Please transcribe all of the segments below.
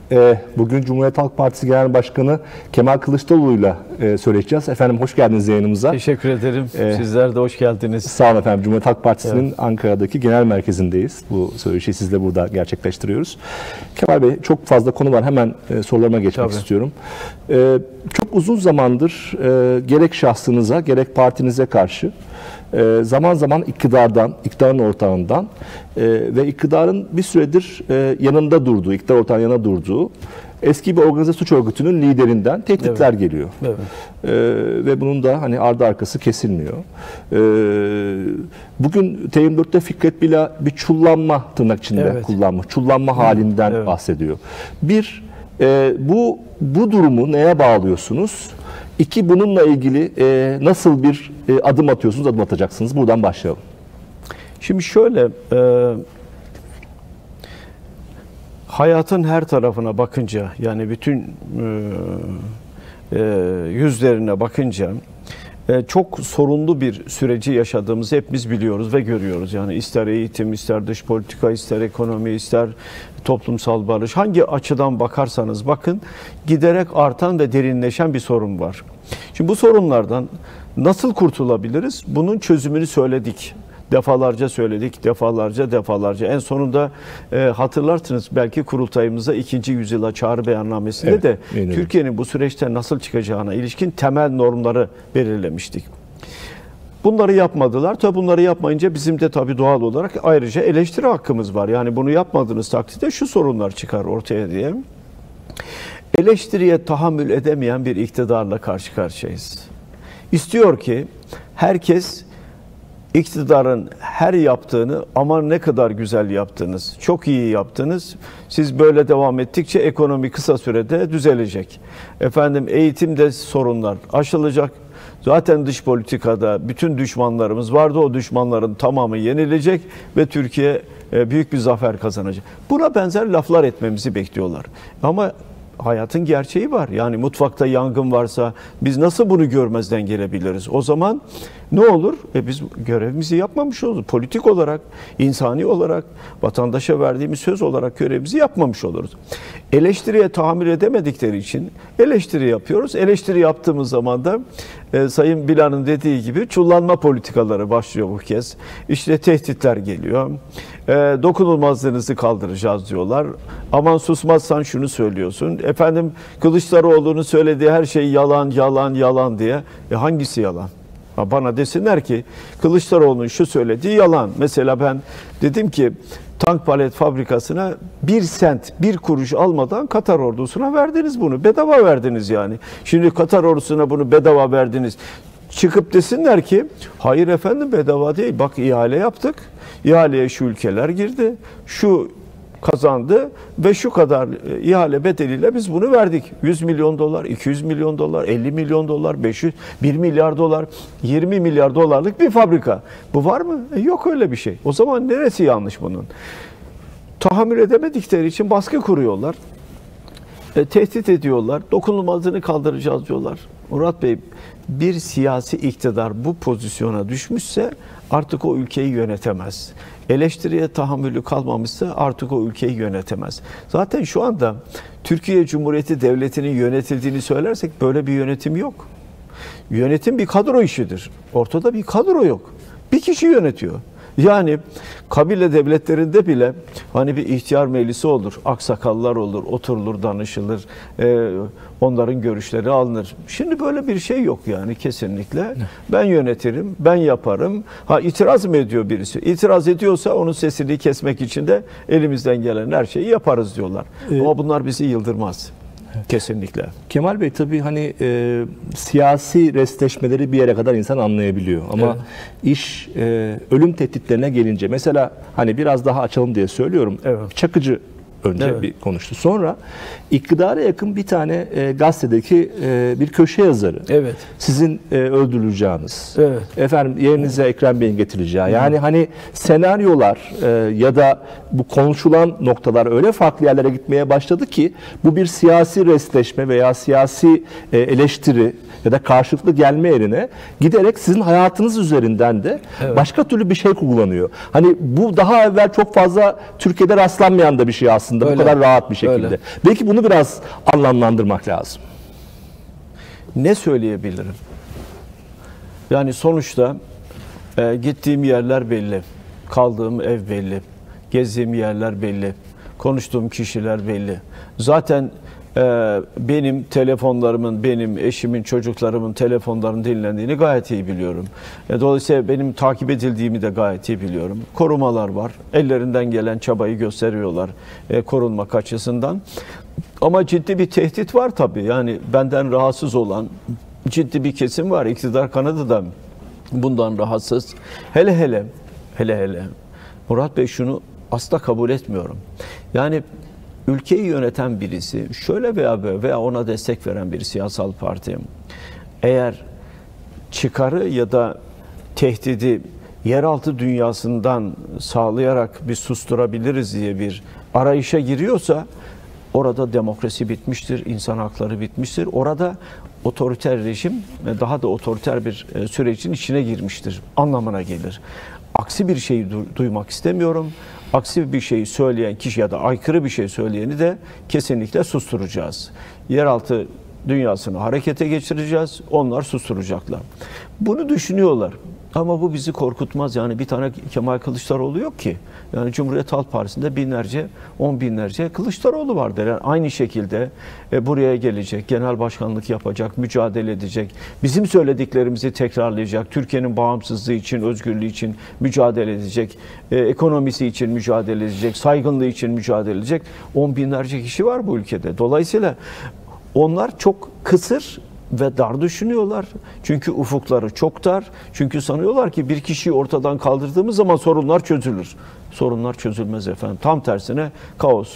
Bugün Cumhuriyet Halk Partisi Genel Başkanı Kemal Kılıçdaroğlu'yla söyleyeceğiz. Efendim hoş geldiniz yayınımıza. Teşekkür ederim. Sizler de hoş geldiniz. Sağ olun efendim. Cumhuriyet Halk Partisi'nin Ankara'daki genel merkezindeyiz. Bu söyleşiyi sizle burada gerçekleştiriyoruz. Kemal Bey, çok fazla konu var. Hemen sorularıma geçmek istiyorum. Çok uzun zamandır gerek şahsınıza gerek partinize karşı zaman zaman iktidarın ortağından ve iktidarın bir süredir yanında durduğu, iktidar ortağının yanında durduğu eski bir organize suç örgütünün liderinden tehditler geliyor. Evet. Ve bunun da hani ardı arkası kesilmiyor. Bugün T24'te Fikret Bila bir çullanma tırnak içinde kullanmış. Çullanma halinden bahsediyor. Bu durumu neye bağlıyorsunuz? İki, bununla ilgili nasıl bir adım atıyorsunuz, adım atacaksınız? Buradan başlayalım. Şimdi şöyle, hayatın her tarafına bakınca, yani bütün yüzlerine bakınca çok sorunlu bir süreci yaşadığımızı hepimiz biliyoruz ve görüyoruz. Yani ister eğitim, ister dış politika, ister ekonomi, ister toplumsal barış, hangi açıdan bakarsanız bakın, giderek artan ve derinleşen bir sorun var. Şimdi bu sorunlardan nasıl kurtulabiliriz? Bunun çözümünü söyledik. Defalarca söyledik, defalarca. En sonunda hatırlarsınız belki kurultayımızda 2. yüzyıla çağrı beyannamesinde de Türkiye'nin bu süreçte nasıl çıkacağına ilişkin temel normları belirlemiştik. Bunları yapmadılar. Tabi bunları yapmayınca bizim de tabii doğal olarak ayrıca eleştiri hakkımız var. Yani bunu yapmadığınız takdirde şu sorunlar çıkar ortaya diye. Eleştiriye tahammül edemeyen bir iktidarla karşı karşıyayız. İstiyor ki herkes iktidarın her yaptığını, aman ne kadar güzel yaptınız, çok iyi yaptınız, siz böyle devam ettikçe ekonomi kısa sürede düzelecek. Efendim eğitimde sorunlar aşılacak. Zaten dış politikada bütün düşmanlarımız vardı, o düşmanların tamamı yenilecek ve Türkiye büyük bir zafer kazanacak. Buna benzer laflar etmemizi bekliyorlar. Ama hayatın gerçeği var. Yani mutfakta yangın varsa biz nasıl bunu görmezden gelebiliriz? O zaman ne olur? Biz görevimizi yapmamış oluruz. Politik olarak, insani olarak, vatandaşa verdiğimiz söz olarak görevimizi yapmamış oluruz. Eleştiriye tahammül edemedikleri için eleştiri yapıyoruz. Eleştiri yaptığımız zaman da Sayın Bilal'ın dediği gibi çullanma politikaları başlıyor bu kez. İşte tehditler geliyor. Dokunulmazlığınızı kaldıracağız diyorlar. Aman susmazsan şunu söylüyorsun. Efendim Kılıçdaroğlu'nun söylediği her şey yalan diye. Hangisi yalan? Bana desinler ki Kılıçdaroğlu'nun şu söylediği yalan. Mesela ben dedim ki tank palet fabrikasına 1 sent, 1 kuruş almadan Katar ordusuna verdiniz bunu. Bedava verdiniz yani. Şimdi Katar ordusuna bunu bedava verdiniz. Çıkıp desinler ki hayır efendim bedava değil. Bak ihale yaptık. İhaleye şu ülkeler girdi. Şu kazandı ve şu kadar ihale bedeliyle biz bunu verdik. 100 milyon dolar, 200 milyon dolar, 50 milyon dolar, 500, 1 milyar dolar, 20 milyar dolarlık bir fabrika. Bu var mı? Yok öyle bir şey. O zaman neresi yanlış bunun? Tahammül edemedikleri için baskı kuruyorlar. Tehdit ediyorlar. Dokunulmazlığını kaldıracağız diyorlar. Murat Bey, bir siyasi iktidar bu pozisyona düşmüşse artık o ülkeyi yönetemez. Eleştiriye tahammülü kalmamışsa artık o ülkeyi yönetemez. Zaten şu anda Türkiye Cumhuriyeti Devleti'nin yönetildiğini söylersek böyle bir yönetim yok. Yönetim bir kadro işidir. Ortada bir kadro yok. Bir kişi yönetiyor. Yani kabile devletlerinde bile hani bir ihtiyar meclisi olur, aksakallar olur, oturulur, danışılır, onların görüşleri alınır. Şimdi böyle bir şey yok yani kesinlikle. Ben yönetirim, ben yaparım. İtiraz mı ediyor birisi? İtiraz ediyorsa onun sesini kesmek için de elimizden gelen her şeyi yaparız diyorlar. Ama bunlar bizi yıldırmaz. Evet. Kesinlikle. Kemal Bey, tabii hani siyasi restleşmeleri bir yere kadar insan anlayabiliyor. Ama iş ölüm tehditlerine gelince, mesela hani biraz daha açalım diye söylüyorum. Çakıcı önce bir konuştu. Sonra iktidara yakın bir tane gazetedeki bir köşe yazarı. Sizin öldürüleceğiniz. Efendim yerinize Ekrem Bey'in getireceği. Yani hani senaryolar ya da bu konuşulan noktalar öyle farklı yerlere gitmeye başladı ki bu bir siyasi restleşme veya siyasi eleştiri ya da karşılıklı gelme yerine giderek sizin hayatınız üzerinden de başka türlü bir şey kullanıyor. Hani bu daha evvel çok fazla Türkiye'de rastlanmayan da bir şey aslında. aslında Öyle. bu kadar rahat bir şekilde. Öyle. Belki bunu biraz anlamlandırmak lazım. Ne söyleyebilirim? Yani sonuçta gittiğim yerler belli, kaldığım ev belli, gezdiğim yerler belli, konuştuğum kişiler belli. Zaten benim telefonlarımın, benim eşimin, çocuklarımın telefonlarının dinlendiğini gayet iyi biliyorum. Dolayısıyla benim takip edildiğimi de gayet iyi biliyorum. Korumalar var, ellerinden gelen çabayı gösteriyorlar korunmak açısından. Ama ciddi bir tehdit var tabii. Yani benden rahatsız olan ciddi bir kesim var. İktidar kanadı da bundan rahatsız. Hele hele Murat Bey, şunu asla kabul etmiyorum. Yani ülkeyi yöneten birisi, şöyle veya ona destek veren bir siyasal parti, eğer çıkarı ya da tehdidi yeraltı dünyasından sağlayarak bir susturabiliriz diye bir arayışa giriyorsa, orada demokrasi bitmiştir, insan hakları bitmiştir. Orada otoriter rejim daha da otoriter bir sürecin içine girmiştir anlamına gelir. Aksi bir şeyi duymak istemiyorum. Aksi bir şeyi söyleyen kişi ya da aykırı bir şey söyleyeni de kesinlikle susturacağız. Yeraltı dünyasını harekete geçireceğiz. Onlar susturacaklar. Bunu düşünüyorlar. Ama bu bizi korkutmaz. Yani bir tane Kemal Kılıçdaroğlu yok ki. Yani Cumhuriyet Halk Partisi'nde binlerce, on binlerce Kılıçdaroğlu vardır. Yani aynı şekilde buraya gelecek, genel başkanlık yapacak, mücadele edecek, bizim söylediklerimizi tekrarlayacak, Türkiye'nin bağımsızlığı için, özgürlüğü için mücadele edecek, ekonomisi için mücadele edecek, saygınlığı için mücadele edecek on binlerce kişi var bu ülkede. Dolayısıyla onlar çok kısır ve dar düşünüyorlar. Çünkü ufukları çok dar. Çünkü sanıyorlar ki bir kişiyi ortadan kaldırdığımız zaman sorunlar çözülür. Sorunlar çözülmez efendim. Tam tersine kaos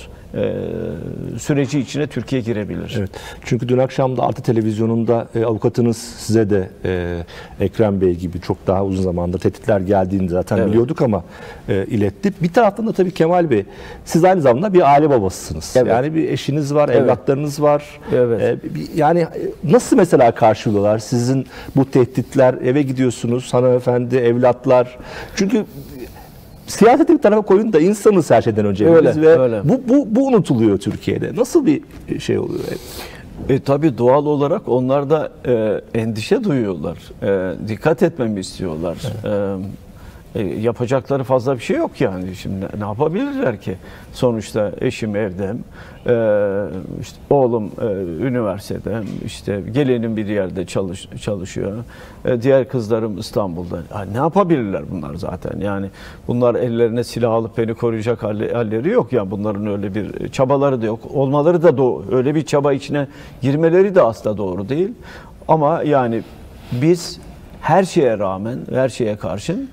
süreci içine Türkiye girebilir. Evet. Çünkü dün akşam da Artı Televizyonu'nda avukatınız size de Ekrem Bey gibi çok daha uzun zamandır tehditler geldiğini zaten biliyorduk ama iletti. Bir taraftan da tabii Kemal Bey, siz aynı zamanda bir aile babasısınız. Evet. Yani bir eşiniz var, evlatlarınız var. Evet. Yani nasıl mesela karşılıyorlar sizin bu tehditler? Eve gidiyorsunuz, hanımefendi, evlatlar. Çünkü siyaseti bir tarafa koyun da insanız her şeyden önce. Öyle. Bu unutuluyor Türkiye'de. Nasıl bir şey oluyor? Tabii doğal olarak onlar da endişe duyuyorlar. Dikkat etmemi istiyorlar. Yapacakları fazla bir şey yok yani. Şimdi ne yapabilirler ki? Sonuçta eşim evde, işte oğlum üniversitede, işte gelinim bir yerde çalışıyor, diğer kızlarım İstanbul'da. Ne yapabilirler bunlar zaten? Yani bunlar ellerine silah alıp beni koruyacak halleri yok ya. Yani bunların öyle bir çabaları da yok. Olmaları da öyle bir çaba içine girmeleri de asla doğru değil. Ama yani biz her şeye rağmen, her şeye karşın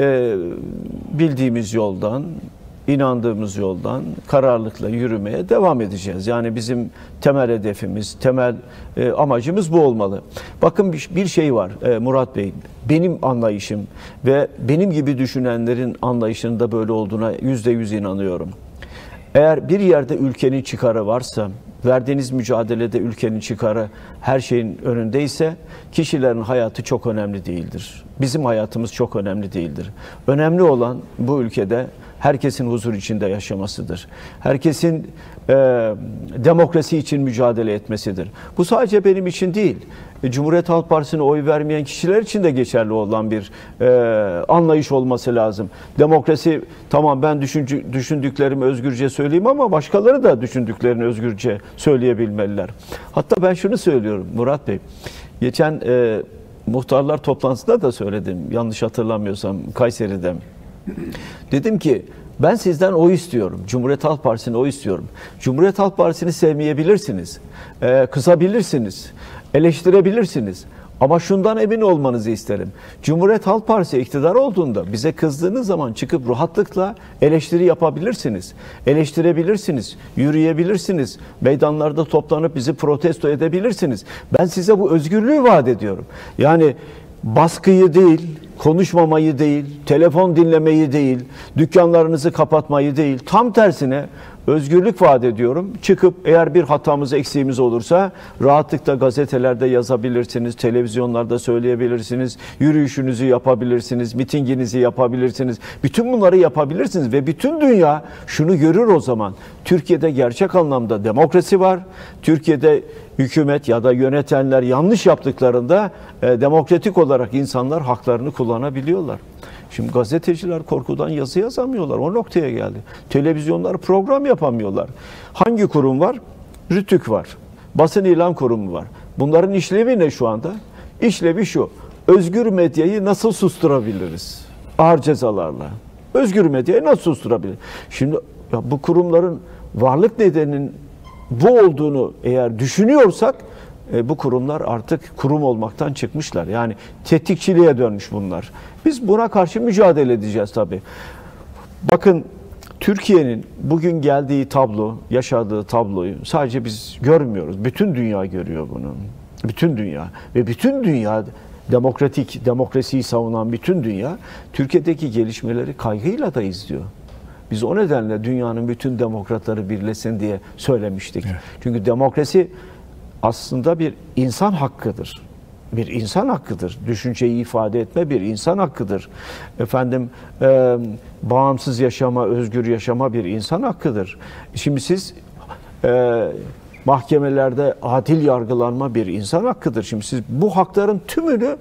bildiğimiz yoldan, inandığımız yoldan kararlılıkla yürümeye devam edeceğiz. Yani bizim temel hedefimiz, temel amacımız bu olmalı. Bakın bir şey var Murat Bey, benim anlayışım ve benim gibi düşünenlerin anlayışının da böyle olduğuna %100 inanıyorum. Eğer bir yerde ülkenin çıkarı varsa, verdiğiniz mücadelede ülkenin çıkarı her şeyin önündeyse, kişilerin hayatı çok önemli değildir. Bizim hayatımız çok önemli değildir. Önemli olan bu ülkede herkesin huzur içinde yaşamasıdır. Herkesin demokrasi için mücadele etmesidir. Bu sadece benim için değil, Cumhuriyet Halk Partisi'ne oy vermeyen kişiler için de geçerli olan bir anlayış olması lazım. Demokrasi, tamam ben düşündüklerimi özgürce söyleyeyim ama başkaları da düşündüklerini özgürce söyleyebilmeliler. Hatta ben şunu söylüyorum Murat Bey, geçen muhtarlar toplantısında da söyledim, yanlış hatırlamıyorsam Kayseri'de. Dedim ki ben sizden oy istiyorum. Cumhuriyet Halk Partisi'ne oy istiyorum. Cumhuriyet Halk Partisi'ni sevmeyebilirsiniz. Kızabilirsiniz. Eleştirebilirsiniz. Ama şundan emin olmanızı isterim. Cumhuriyet Halk Partisi iktidar olduğunda bize kızdığınız zaman çıkıp rahatlıkla eleştiri yapabilirsiniz. Eleştirebilirsiniz. Yürüyebilirsiniz. Meydanlarda toplanıp bizi protesto edebilirsiniz. Ben size bu özgürlüğü vaat ediyorum. Yani baskıyı değil, konuşmamayı değil, telefon dinlemeyi değil, dükkanlarınızı kapatmayı değil, tam tersine özgürlük vaat ediyorum. Çıkıp eğer bir hatamız, eksiğimiz olursa rahatlıkla gazetelerde yazabilirsiniz, televizyonlarda söyleyebilirsiniz, yürüyüşünüzü yapabilirsiniz, mitinginizi yapabilirsiniz. Bütün bunları yapabilirsiniz ve bütün dünya şunu görür o zaman. Türkiye'de gerçek anlamda demokrasi var. Türkiye'de hükümet ya da yönetenler yanlış yaptıklarında demokratik olarak insanlar haklarını kullanabiliyorlar. Şimdi gazeteciler korkudan yazı yazamıyorlar. O noktaya geldi. Televizyonlar program yapamıyorlar. Hangi kurum var? RTÜK var. Basın İlan Kurumu var. Bunların işlevi ne şu anda? İşlevi şu. Özgür medyayı nasıl susturabiliriz? Ağır cezalarla. Özgür medyayı nasıl susturabiliriz? Şimdi ya bu kurumların varlık nedeninin bu olduğunu eğer düşünüyorsak bu kurumlar artık kurum olmaktan çıkmışlar. Yani tetikçiliğe dönmüş bunlar. Biz buna karşı mücadele edeceğiz tabii. Bakın Türkiye'nin bugün geldiği tablo, yaşadığı tabloyu sadece biz görmüyoruz. Bütün dünya görüyor bunu. Bütün dünya ve bütün dünya demokrasiyi savunan bütün dünya Türkiye'deki gelişmeleri kaygıyla da izliyor. Biz o nedenle dünyanın bütün demokratları birleşsin diye söylemiştik. Evet. Çünkü demokrasi aslında bir insan hakkıdır. Bir insan hakkıdır. Düşünceyi ifade etme bir insan hakkıdır. Efendim bağımsız yaşama, özgür yaşama bir insan hakkıdır. Şimdi siz mahkemelerde adil yargılanma bir insan hakkıdır. Şimdi siz bu hakların tümünü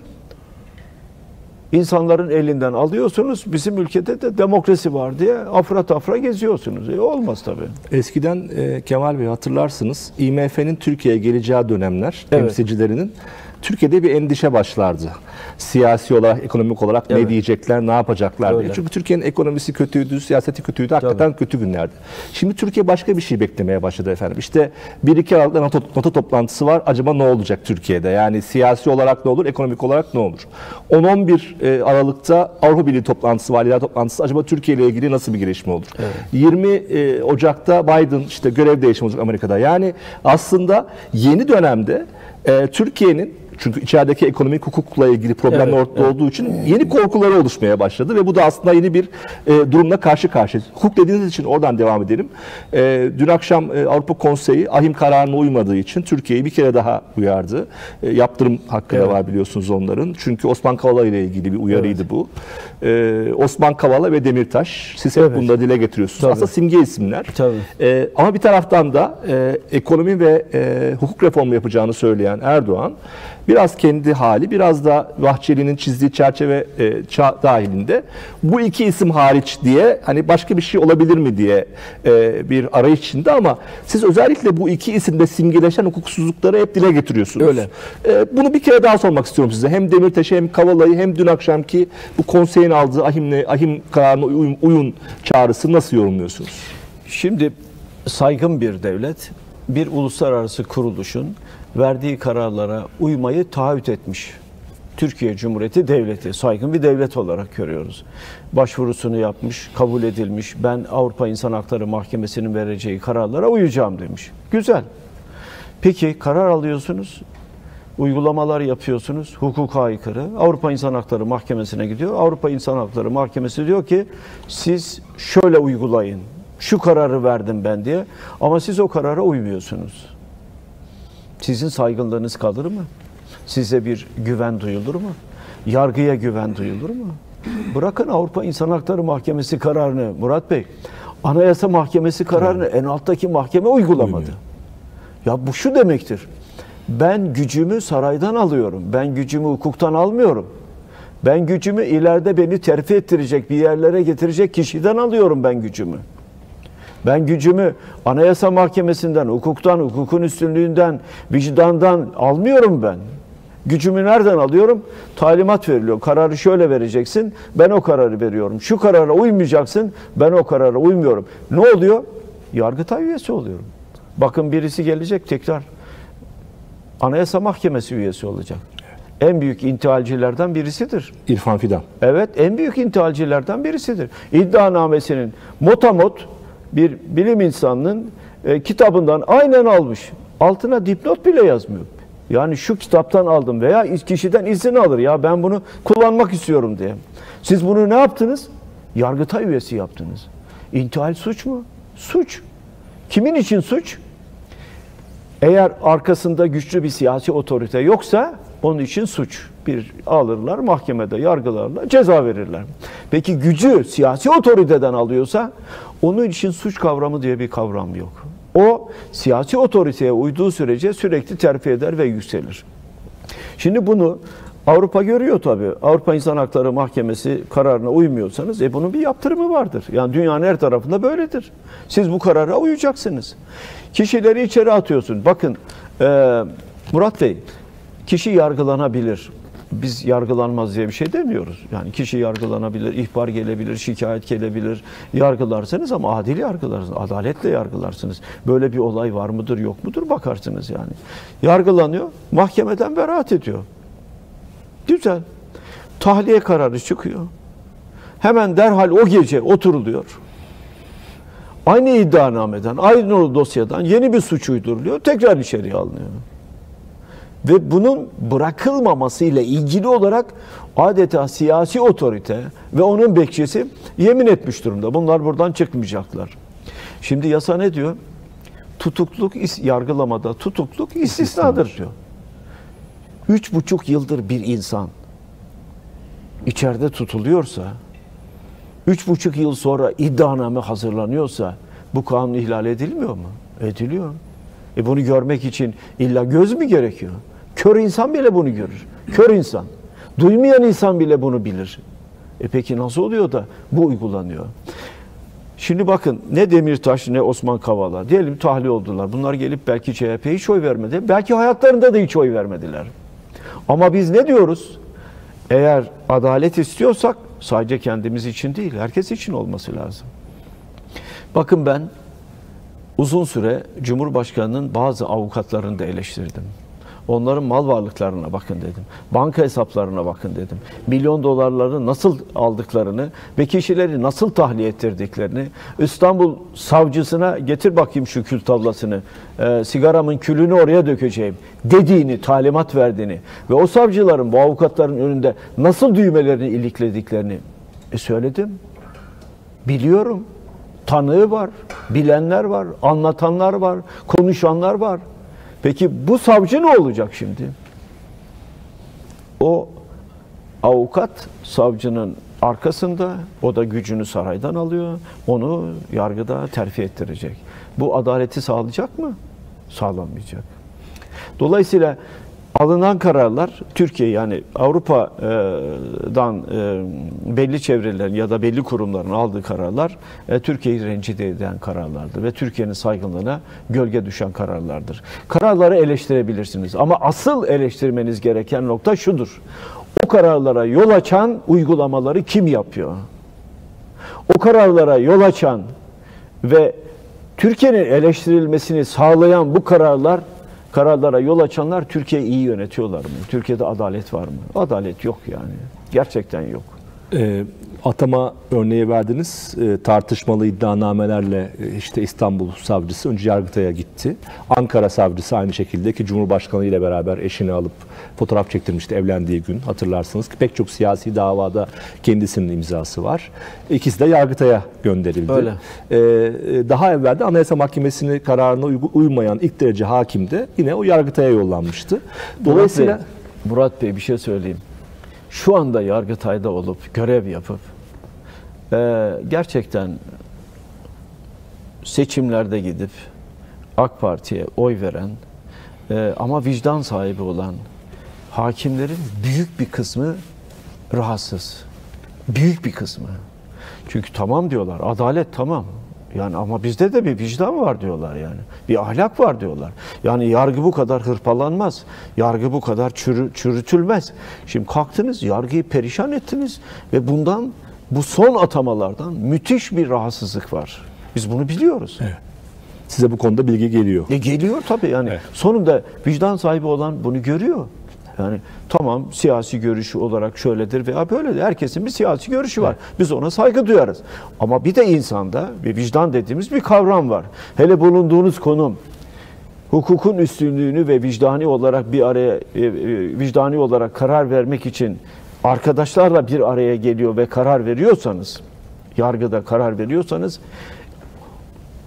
İnsanların elinden alıyorsunuz. Bizim ülkede de demokrasi var diye afra tafra geziyorsunuz. Olmaz tabii. Eskiden Kemal Bey hatırlarsınız IMF'nin Türkiye'ye geleceği dönemler temsilcilerinin Türkiye'de bir endişe başlardı. Siyasi olarak, ekonomik olarak ne diyecekler, ne yapacaklar diye. Çünkü Türkiye'nin ekonomisi kötüydü, siyaseti kötüydü. Hakikaten kötü günlerdi. Şimdi Türkiye başka bir şey beklemeye başladı efendim. İşte 1-2 Aralık'ta NATO toplantısı var. Acaba ne olacak Türkiye'de? Yani siyasi olarak ne olur, ekonomik olarak ne olur? 10-11 Aralık'ta Avrupa Birliği toplantısı var, lider toplantısı. Acaba Türkiye ile ilgili nasıl bir gelişme olur? 20 Ocak'ta Biden işte görev değişimi olacak Amerika'da. Yani aslında yeni dönemde Türkiye'nin, çünkü içerideki ekonomik hukukla ilgili problemler ortada olduğu için yeni korkuları oluşmaya başladı ve bu da aslında yeni bir durumla karşı karşıyayız. Hukuk dediğiniz için oradan devam edelim. Dün akşam Avrupa Konseyi ahim kararına uymadığı için Türkiye'yi bir kere daha uyardı. Yaptırım hakkı da var biliyorsunuz onların. Çünkü Osman Kavala ile ilgili bir uyarıydı bu. Osman Kavala ve Demirtaş, siz hep bunu da dile getiriyorsunuz. Aslında simge isimler. Ama bir taraftan da ekonomi ve hukuk reformu yapacağını söyleyen Erdoğan biraz kendi hali, biraz da Bahçeli'nin çizdiği çerçeve dahilinde bu iki isim hariç diye hani başka bir şey olabilir mi diye bir arayış içinde, ama siz özellikle bu iki isimde simgeleşen hukuksuzlukları hep dile getiriyorsunuz. Öyle. Bunu bir kere daha sormak istiyorum size. Hem Demirtaş'ı hem Kavala'yı hem dün akşamki bu konseyin aldığı ahim kararına uyun çağrısı nasıl yorumluyorsunuz? Şimdi saygın bir devlet, bir uluslararası kuruluşun verdiği kararlara uymayı taahhüt etmiş. Türkiye Cumhuriyeti Devleti, saygın bir devlet olarak görüyoruz. Başvurusunu yapmış, kabul edilmiş. Ben Avrupa İnsan Hakları Mahkemesi'nin vereceği kararlara uyacağım demiş. Güzel. Peki karar alıyorsunuz, uygulamalar yapıyorsunuz, hukuka aykırı. Avrupa İnsan Hakları Mahkemesi'ne gidiyor. Avrupa İnsan Hakları Mahkemesi diyor ki siz şöyle uygulayın, şu kararı verdim ben diye, ama siz o karara uymuyorsunuz. Sizin saygınlığınız kalır mı? Size bir güven duyulur mu? Yargıya güven duyulur mu? Bırakın Avrupa İnsan Hakları Mahkemesi kararını Murat Bey, Anayasa Mahkemesi kararını en alttaki mahkeme uygulamadı. Ya bu şu demektir. Ben gücümü saraydan alıyorum. Ben gücümü hukuktan almıyorum. Ben gücümü ileride beni terfi ettirecek, bir yerlere getirecek kişiden alıyorum ben gücümü. Ben gücümü Anayasa Mahkemesi'nden, hukuktan, hukukun üstünlüğünden, vicdandan almıyorum ben. Gücümü nereden alıyorum? Talimat veriliyor. Kararı şöyle vereceksin, ben o kararı veriyorum. Şu karara uymayacaksın, ben o karara uymuyorum. Ne oluyor? Yargıtay üyesi oluyorum. Bakın birisi gelecek tekrar Anayasa Mahkemesi üyesi olacak. En büyük intihalcilerden birisidir. İrfan Fidan. Evet, en büyük intihalcilerden birisidir. İddianamesinin motamot bir bilim insanının kitabından aynen almış. Altına dipnot bile yazmıyor. Yani şu kitaptan aldım veya kişiden izin alır. Ya ben bunu kullanmak istiyorum diye. Siz bunu ne yaptınız? Yargıtay üyesi yaptınız. İntihal suç mu? Suç. Kimin için suç? Eğer arkasında güçlü bir siyasi otorite yoksa onun için suç. Bir alırlar, mahkemede yargılarlar, ceza verirler. Peki gücü siyasi otoriteden alıyorsa onun için suç kavramı diye bir kavram yok. O siyasi otoriteye uyduğu sürece sürekli terfi eder ve yükselir. Şimdi bunu Avrupa görüyor tabii. Avrupa İnsan Hakları Mahkemesi kararına uymuyorsanız bunun bir yaptırımı vardır. Yani dünyanın her tarafında böyledir. Siz bu karara uyacaksınız. Kişileri içeri atıyorsun. Bakın Murat Bey, kişi yargılanabilir. Biz yargılanmaz diye bir şey demiyoruz. Yani kişi yargılanabilir, ihbar gelebilir, şikayet gelebilir. Yargılarsanız ama adil yargılarsınız, adaletle yargılarsınız. Böyle bir olay var mıdır, yok mudur bakarsınız yani. Yargılanıyor, mahkemeden beraat ediyor. Güzel. Tahliye kararı çıkıyor. Hemen derhal o gece oturuluyor. Aynı iddianameden, aynı dosyadan yeni bir suç uyduruluyor, tekrar içeriye alınıyor. Ve bunun bırakılmamasıyla ilgili olarak adeta siyasi otorite ve onun bekçisi yemin etmiş durumda. Bunlar buradan çıkmayacaklar. Şimdi yasa ne diyor? Tutukluk, yargılamada tutukluk istisnadır diyor. 3,5 yıldır bir insan içeride tutuluyorsa, 3,5 yıl sonra iddianame hazırlanıyorsa bu kanun ihlal edilmiyor mu? Ediliyor. Bunu görmek için illa göz mü gerekiyor? Kör insan bile bunu görür. Kör insan. Duymayan insan bile bunu bilir. Peki nasıl oluyor da bu uygulanıyor? Şimdi bakın ne Demirtaş ne Osman Kavala diyelim tahliye oldular. Bunlar gelip belki CHP'ye hiç oy vermedi. Belki hayatlarında da hiç oy vermediler. Ama biz ne diyoruz? Eğer adalet istiyorsak sadece kendimiz için değil, herkes için olması lazım. Bakın ben uzun süre Cumhurbaşkanı'nın bazı avukatlarını da eleştirdim. Onların mal varlıklarına bakın dedim. Banka hesaplarına bakın dedim. Milyon dolarları nasıl aldıklarını ve kişileri nasıl tahliye ettirdiklerini, İstanbul savcısına getir bakayım şu kül tablasını, sigaramın külünü oraya dökeceğim dediğini, talimat verdiğini ve o savcıların, bu avukatların önünde nasıl düğmelerini iliklediklerini söyledim. Biliyorum. Tanığı var, bilenler var, anlatanlar var, konuşanlar var. Peki bu savcı ne olacak şimdi? O avukat savcının arkasında, o da gücünü saraydan alıyor, onu yargıda terfi ettirecek. Bu adaleti sağlayacak mı? Sağlanmayacak. Dolayısıyla alınan kararlar Türkiye yani Avrupa'dan belli çevrelerin ya da belli kurumların aldığı kararlar Türkiye'yi rencide eden kararlardır ve Türkiye'nin saygınlığına gölge düşen kararlardır. Kararları eleştirebilirsiniz ama asıl eleştirmeniz gereken nokta şudur. O kararlara yol açan uygulamaları kim yapıyor? O kararlara yol açan ve Türkiye'nin eleştirilmesini sağlayan bu kararlara yol açanlar Türkiye'yi iyi yönetiyorlar mı? Türkiye'de adalet var mı? Adalet yok yani. Gerçekten yok. Atama örneği verdiniz. Tartışmalı iddianamelerle işte İstanbul savcısı önce Yargıtay'a gitti. Ankara savcısı aynı şekilde ki Cumhurbaşkanı ile beraber eşini alıp fotoğraf çektirmişti evlendiği gün. Hatırlarsınız ki pek çok siyasi davada kendisinin imzası var. İkisi de Yargıtay'a gönderildi. Öyle. Daha evvel de Anayasa Mahkemesi'nin kararına uymayan ilk derece hakim de yine o Yargıtay'a yollanmıştı. Dolayısıyla Murat Bey bir şey söyleyeyim. Şu anda Yargıtay'da olup görev yapıp gerçekten seçimlerde gidip AK Parti'ye oy veren ama vicdan sahibi olan hakimlerin büyük bir kısmı rahatsız. Büyük bir kısmı. Çünkü tamam diyorlar, adalet tamam. Yani ama bizde de bir vicdan var diyorlar yani. Bir ahlak var diyorlar. Yani yargı bu kadar hırpalanmaz. Yargı bu kadar çürütülmez. Şimdi kalktınız, yargıyı perişan ettiniz ve bu son atamalardan müthiş bir rahatsızlık var. Biz bunu biliyoruz. Evet. Size bu konuda bilgi geliyor. Geliyor tabii yani. Evet. Sonunda vicdan sahibi olan bunu görüyor. Yani tamam siyasi görüşü olarak şöyledir veya böyledir. Herkesin bir siyasi görüşü var. Biz ona saygı duyarız. Ama bir de insanda bir vicdan dediğimiz bir kavram var. Hele bulunduğunuz konum hukukun üstünlüğünü ve vicdani olarak bir araya vicdani olarak karar vermek için arkadaşlarla bir araya geliyor ve karar veriyorsanız, yargıda karar veriyorsanız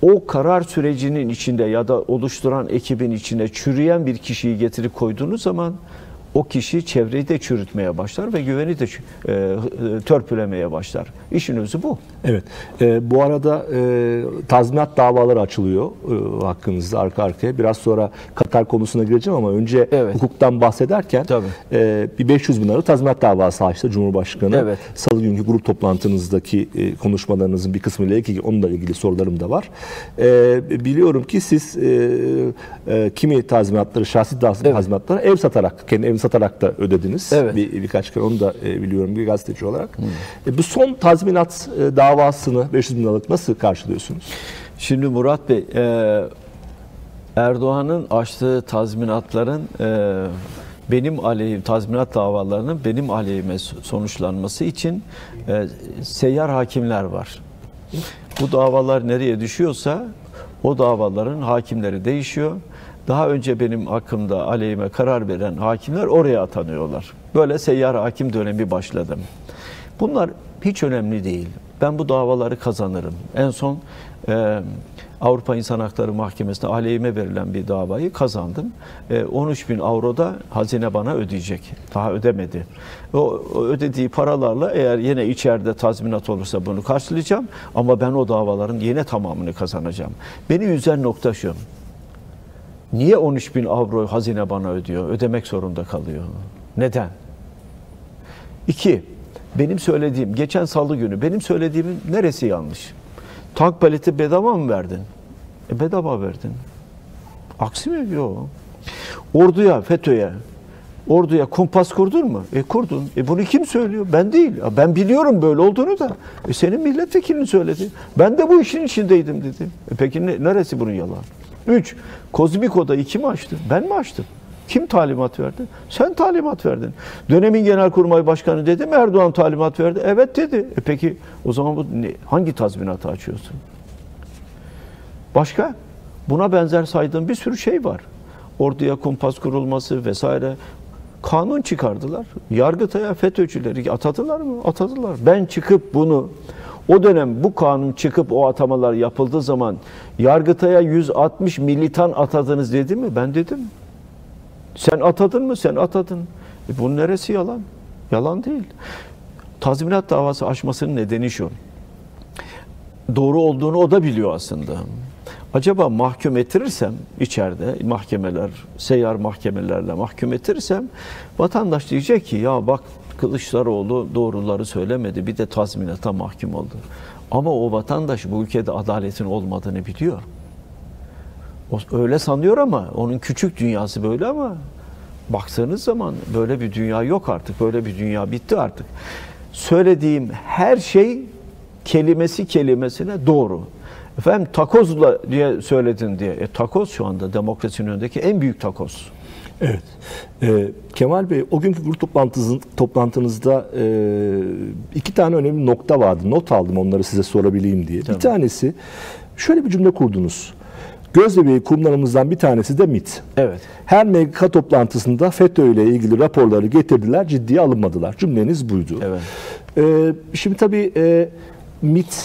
o karar sürecinin içinde ya da oluşturan ekibin içine çürüyen bir kişiyi getirip koyduğunuz zaman o kişi çevreyi de çürütmeye başlar ve güveni de törpülemeye başlar. İşin özü bu. Evet. Bu arada tazminat davaları açılıyor hakkınızda arka arkaya. Biraz sonra Katar konusuna gireceğim ama önce hukuktan bahsederken bir 500 bin lira tazminat davası açtı Cumhurbaşkanı. Evet. Salı günkü grup toplantınızdaki konuşmalarınızın bir kısmıyla ilgili, onunla ilgili sorularım da var. Biliyorum ki siz kimi tazminatları, şahsi tazminatları ev satarak, kendi evini satarak da ödediniz. Evet. Birkaç kere onu da biliyorum bir gazeteci olarak. Bu son tazminat davasını 500 bin liralık nasıl karşılıyorsunuz? Şimdi Murat Bey, Erdoğan'ın açtığı tazminatların benim aleyhim, tazminat davalarının benim aleyhime sonuçlanması için seyyar hakimler var. Bu davalar nereye düşüyorsa o davaların hakimleri değişiyor. Daha önce benim hakkımda aleyhime karar veren hakimler oraya atanıyorlar. Böyle seyyar hakim dönemi başladı. Bunlar hiç önemli değil. Ben bu davaları kazanırım. En son Avrupa İnsan Hakları Mahkemesi'nde aleyhime verilen bir davayı kazandım. 13 bin avro da hazine bana ödeyecek. Daha ödemedi. O ödediği paralarla eğer yine içeride tazminat olursa bunu karşılayacağım. Ama ben o davaların yine tamamını kazanacağım. Beni üzen nokta şu. Niye 13 bin avro hazine bana ödüyor? Ödemek zorunda kalıyor. Neden? 2. Benim söylediğim, geçen salı günü benim söylediğimin neresi yanlış? Tank paleti bedava mı verdin? Bedava verdin. Aksi mi? Yok. Orduya, FETÖ'ye, orduya kumpas kurdun mu? Kurdun. Bunu kim söylüyor? Ben değil. Ben biliyorum böyle olduğunu da. Senin milletvekilin söyledi. Ben de bu işin içindeydim dedi. Peki neresi bunun yalan? 3. Kozmik odayı kim açtı? Ben mi açtım? Kim talimat verdi? Sen talimat verdin. Dönemin Genelkurmay Başkanı dedi mi Erdoğan talimat verdi? Evet dedi. Peki o zaman hangi tazminatı açıyorsun? Başka? Buna benzer saydığım bir sürü şey var. Orduya kumpas kurulması vesaire. Kanun çıkardılar. Yargıtay'a FETÖ'cüleri atadılar mı? Atadılar. Ben çıkıp bunu o dönem bu kanun çıkıp o atamalar yapıldığı zaman Yargıtay'a 160 militan atadınız dedi mi? Ben dedim. Sen atadın mı? Sen atadın. Bunun neresi yalan? Yalan değil. Tazminat davası açmasının nedeni şu. Doğru olduğunu o da biliyor aslında. Acaba mahkum ettirirsem içeride mahkemeler, seyyar mahkemelerle mahkum ettirirsem vatandaş diyecek ki ya bak Kılıçdaroğlu doğruları söylemedi bir de tazminata mahkum oldu. Ama o vatandaş bu ülkede adaletin olmadığını biliyor. O öyle sanıyor ama onun küçük dünyası böyle ama baktığınız zaman böyle bir dünya yok artık. Böyle bir dünya bitti artık. Söylediğim her şey kelimesi kelimesine doğru. Efendim takozla diye söyledin diye. Takoz şu anda demokrasinin önündeki en büyük takoz. Evet. Kemal Bey, o günkü grup toplantınızda iki tane önemli nokta vardı. Not aldım onları size sorabileyim diye. Tamam. Bir tanesi, şöyle bir cümle kurdunuz. Gözbebeği kurumlarımızdan bir tanesi de MİT. Evet. Her MGK toplantısında FETÖ ile ilgili raporları getirdiler, ciddiye alınmadılar. Cümleniz buydu. Evet. Şimdi tabii MİT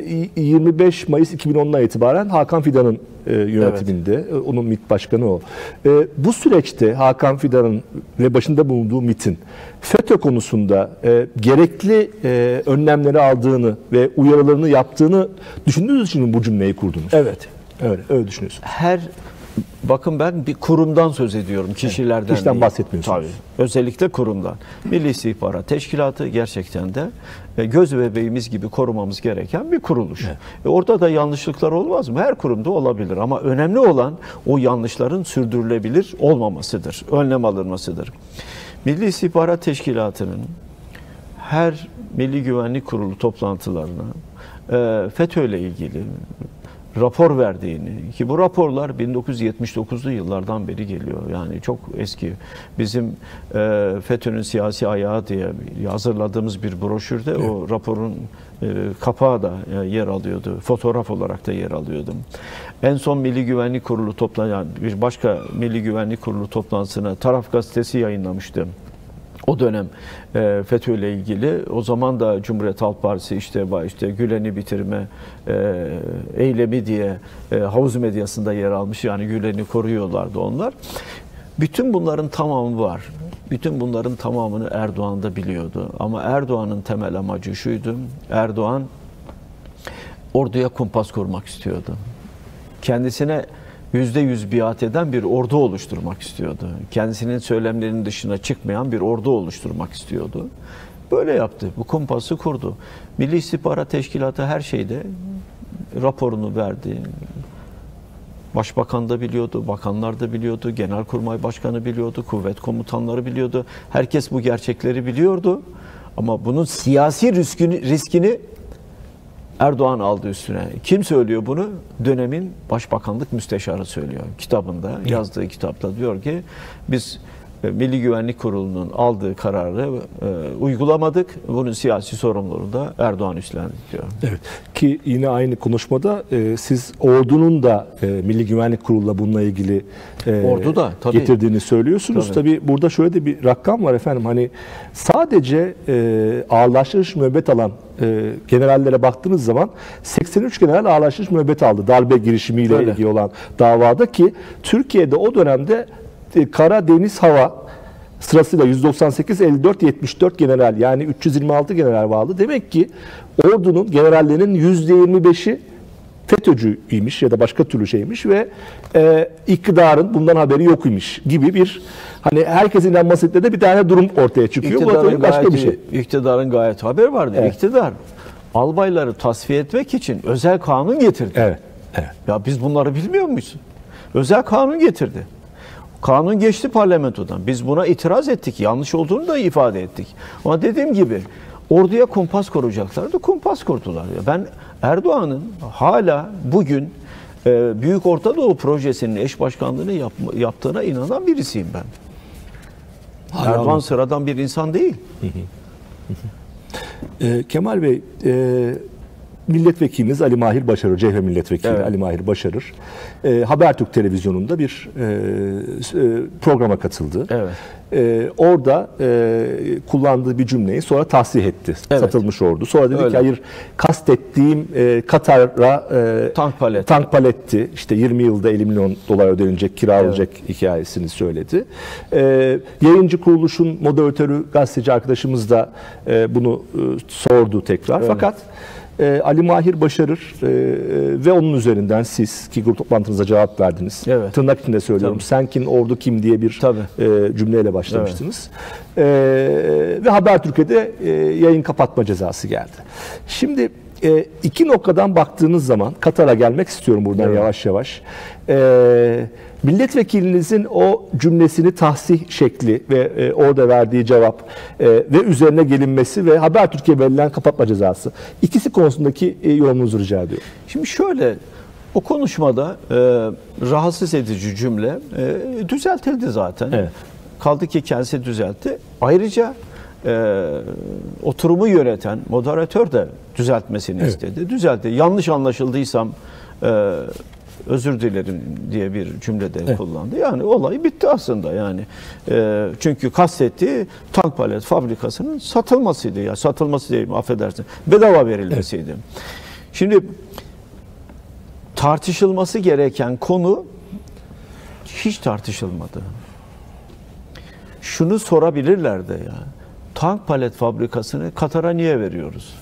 25 Mayıs 2010'dan itibaren Hakan Fidan'ın yönetiminde. Evet. Onun MİT başkanı o. Bu süreçte Hakan Fidan'ın ve başında bulunduğu MİT'in FETÖ konusunda gerekli önlemleri aldığını ve uyarılarını yaptığını düşündüğünüz için bu cümleyi kurdunuz. Evet. Öyle düşünüyorsunuz. Bakın ben bir kurumdan söz ediyorum, kişilerden değil. Kişiden bahsetmiyorsunuz. Tabii. Özellikle kurumdan. Milli İstihbarat Teşkilatı gerçekten de göz bebeğimiz gibi korumamız gereken bir kuruluş. Evet. Orada da yanlışlıklar olmaz mı? Her kurumda olabilir ama önemli olan o yanlışların sürdürülebilir olmamasıdır. Önlem alınmasıdır. Milli İstihbarat Teşkilatı'nın her Milli Güvenlik Kurulu toplantılarına FETÖ ile ilgili rapor verdiğini, ki bu raporlar 1979'lu yıllardan beri geliyor. Yani çok eski. Bizim FETÖ'nün siyasi ayağı diye hazırladığımız bir broşürde evet. O raporun kapağı da yer alıyordu. Fotoğraf olarak da yer alıyordu. En son Milli Güvenlik Kurulu bir başka Milli Güvenlik Kurulu toplantısına Taraf Gazetesi yayınlamıştı. O dönem FETÖ ile ilgili, o zaman da Cumhuriyet Halk Partisi işte Gülen'i bitirme eylemi diye havuz medyasında yer almış. Yani Gülen'i koruyorlardı onlar. Bütün bunların tamamı var. Bütün bunların tamamını Erdoğan da biliyordu. Ama Erdoğan'ın temel amacı şuydu. Erdoğan orduya kumpas kurmak istiyordu. Kendisine %100 biat eden bir ordu oluşturmak istiyordu. Kendisinin söylemlerinin dışına çıkmayan bir ordu oluşturmak istiyordu. Böyle yaptı. Bu kumpası kurdu. Milli İstihbarat Teşkilatı her şeyde raporunu verdi. Başbakan da biliyordu, bakanlar da biliyordu, Genelkurmay Başkanı biliyordu, kuvvet komutanları biliyordu. Herkes bu gerçekleri biliyordu. Ama bunun siyasi riskini Erdoğan aldı üstüne. Kim söylüyor bunu? Dönemin Başbakanlık Müsteşarı söylüyor. Kitabında, yazdığı kitapta diyor ki biz Milli Güvenlik Kurulu'nun aldığı kararı uygulamadık. Bunun siyasi sorumluluğunu da Erdoğan üstlendi diyor. Evet. Ki yine aynı konuşmada siz ordunun da Milli Güvenlik Kurulu'na bununla ilgili Ordu da, tabii, getirdiğini söylüyorsunuz. Tabii burada şöyle de bir rakam var efendim. Hani sadece ağırlaştırılmış müebbet alan generallere baktığınız zaman 83 general ağırlaştırılmış müebbet aldı. Darbe girişimiyle ilgili olan davada, ki Türkiye'de o dönemde kara, deniz, hava sırasıyla 198, 54, 74 general, yani 326 general vardı. Demek ki ordunun generallerinin %25'i FETÖ'cüymiş ya da başka türlü şeymiş ve iktidarın bundan haberi yok imiş gibi bir, hani herkesin inanmasıyla da bir tane durum ortaya çıkıyor. Bu başka bir şey. İktidarın gayet haberi vardı. Evet. İktidar albayları tasfiye etmek için özel kanun getirdi. Evet. Evet. Ya biz bunları bilmiyor muyuz? Özel kanun getirdi. Kanun geçti parlamentodan. Biz buna itiraz ettik. Yanlış olduğunu da ifade ettik. Ama dediğim gibi orduya kumpas kuracaklardı. Kumpas kurdular. Ben Erdoğan'ın hala bugün Büyük Orta Doğu Projesi'nin eş başkanlığını yaptığına inanan birisiyim ben. Erdoğan sıradan bir insan değil. Kemal Bey, milletvekiliniz Ali Mahir Başarır, CHP milletvekili, evet, Ali Mahir Başarır, Habertürk televizyonunda bir programa katıldı. Evet. Orada kullandığı bir cümleyi sonra tahsih etti. Evet. Satılmış ordu. Sonra dedi ki hayır, kastettiğim Katar'a tank paletti. İşte 20 yılda 50 milyon dolar ödenecek, kiralanacak, evet, hikayesini söyledi. Yayıncı kuruluşun moderatörü, gazeteci arkadaşımız da bunu sordu tekrar. Evet. Fakat Ali Mahir Başarır ve onun üzerinden siz, ki grup toplantınıza cevap verdiniz. Evet. Tırnak içinde söylüyorum. Tabii. Sen kim, ordu kim diye bir cümleyle başlamıştınız. Evet. Ve Habertürk'e yayın kapatma cezası geldi. Şimdi iki noktadan baktığınız zaman Katar'a gelmek istiyorum buradan, evet, yavaş yavaş. Milletvekilinizin o cümlesini tahsih şekli ve orada verdiği cevap ve üzerine gelinmesi ve Habertürk'e verilen kapatma cezası, ikisi konusundaki yorumunuzu rica ediyorum. Şimdi şöyle, o konuşmada rahatsız edici cümle düzeltildi zaten. Evet. Kaldı ki kendisi düzeltti. Ayrıca oturumu yöneten moderatör de düzeltmesini, evet, istedi. Düzeltti. Yanlış anlaşıldıysam özür dilerim diye bir cümlede, evet, kullandı. Yani olay bitti aslında yani. Çünkü kastettiği tank palet fabrikasının satılmasıydı ya. Satılması değil mi? Affedersin. Bedava verilmesiydi. Evet. Şimdi tartışılması gereken konu hiç tartışılmadı. Şunu sorabilirlerdi ya. Tank palet fabrikasını Katar'a niye veriyoruz?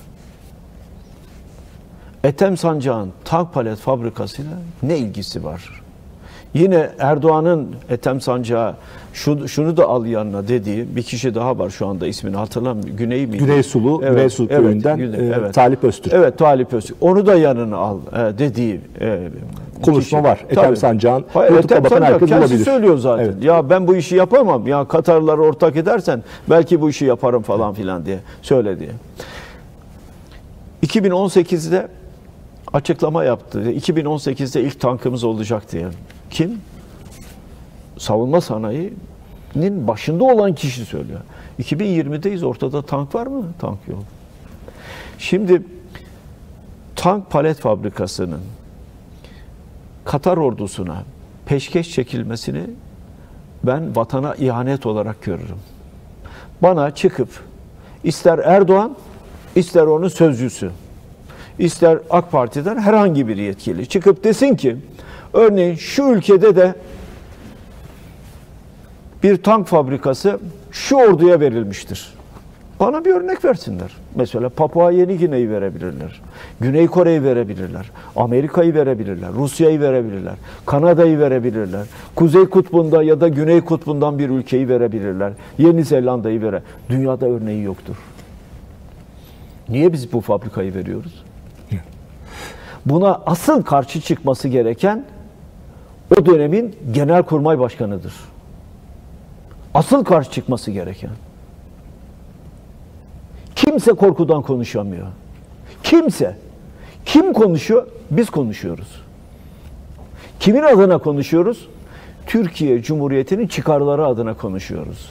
Ethem Sancak'ın tank palet fabrikasıyla ne ilgisi var? Yine Erdoğan'ın Ethem Sancak'a şunu da al yanına dediği bir kişi daha var, şu anda ismini hatırlamıyorum. Güney miydi? Güneysulu, evet, Güneysulu köyünden, evet, Talip Öztürk. Evet, Talip Öztürk. Onu da yanına al dediği konuşma kişi var. Ethem Sancak'ın. Ethem Sancak kendisi söylüyor zaten. Evet. Ya ben bu işi yapamam. Ya Katarlıları ortak edersen belki bu işi yaparım falan filan diye söyledi. 2018'de açıklama yaptı. 2018'de ilk tankımız olacak diye. Kim? Savunma sanayinin başında olan kişi söylüyor. 2020'deyiz, ortada tank var mı? Tank yok. Şimdi tank palet fabrikasının Katar ordusuna peşkeş çekilmesini ben vatana ihanet olarak görürüm. bana çıkıp ister Erdoğan, ister onun sözcüsü, ister AK Parti'den herhangi bir yetkili çıkıp desin ki, örneğin şu ülkede de bir tank fabrikası şu orduya verilmiştir. Bana bir örnek versinler. Mesela Papua Yeni Gine'yi verebilirler. Güney Kore'yi verebilirler. Amerika'yı verebilirler. Rusya'yı verebilirler. Kanada'yı verebilirler. Kuzey Kutbu'nda ya da Güney Kutbu'ndan bir ülkeyi verebilirler. Yeni Zelanda'yı verebilirler. Dünyada örneği yoktur. Niye biz bu fabrikayı veriyoruz? Buna asıl karşı çıkması gereken o dönemin Genelkurmay Başkanı'dır. Asıl karşı çıkması gereken. Kimse korkudan konuşamıyor. Kimse. Kim konuşuyor? Biz konuşuyoruz. Kimin adına konuşuyoruz? Türkiye Cumhuriyeti'nin çıkarları adına konuşuyoruz.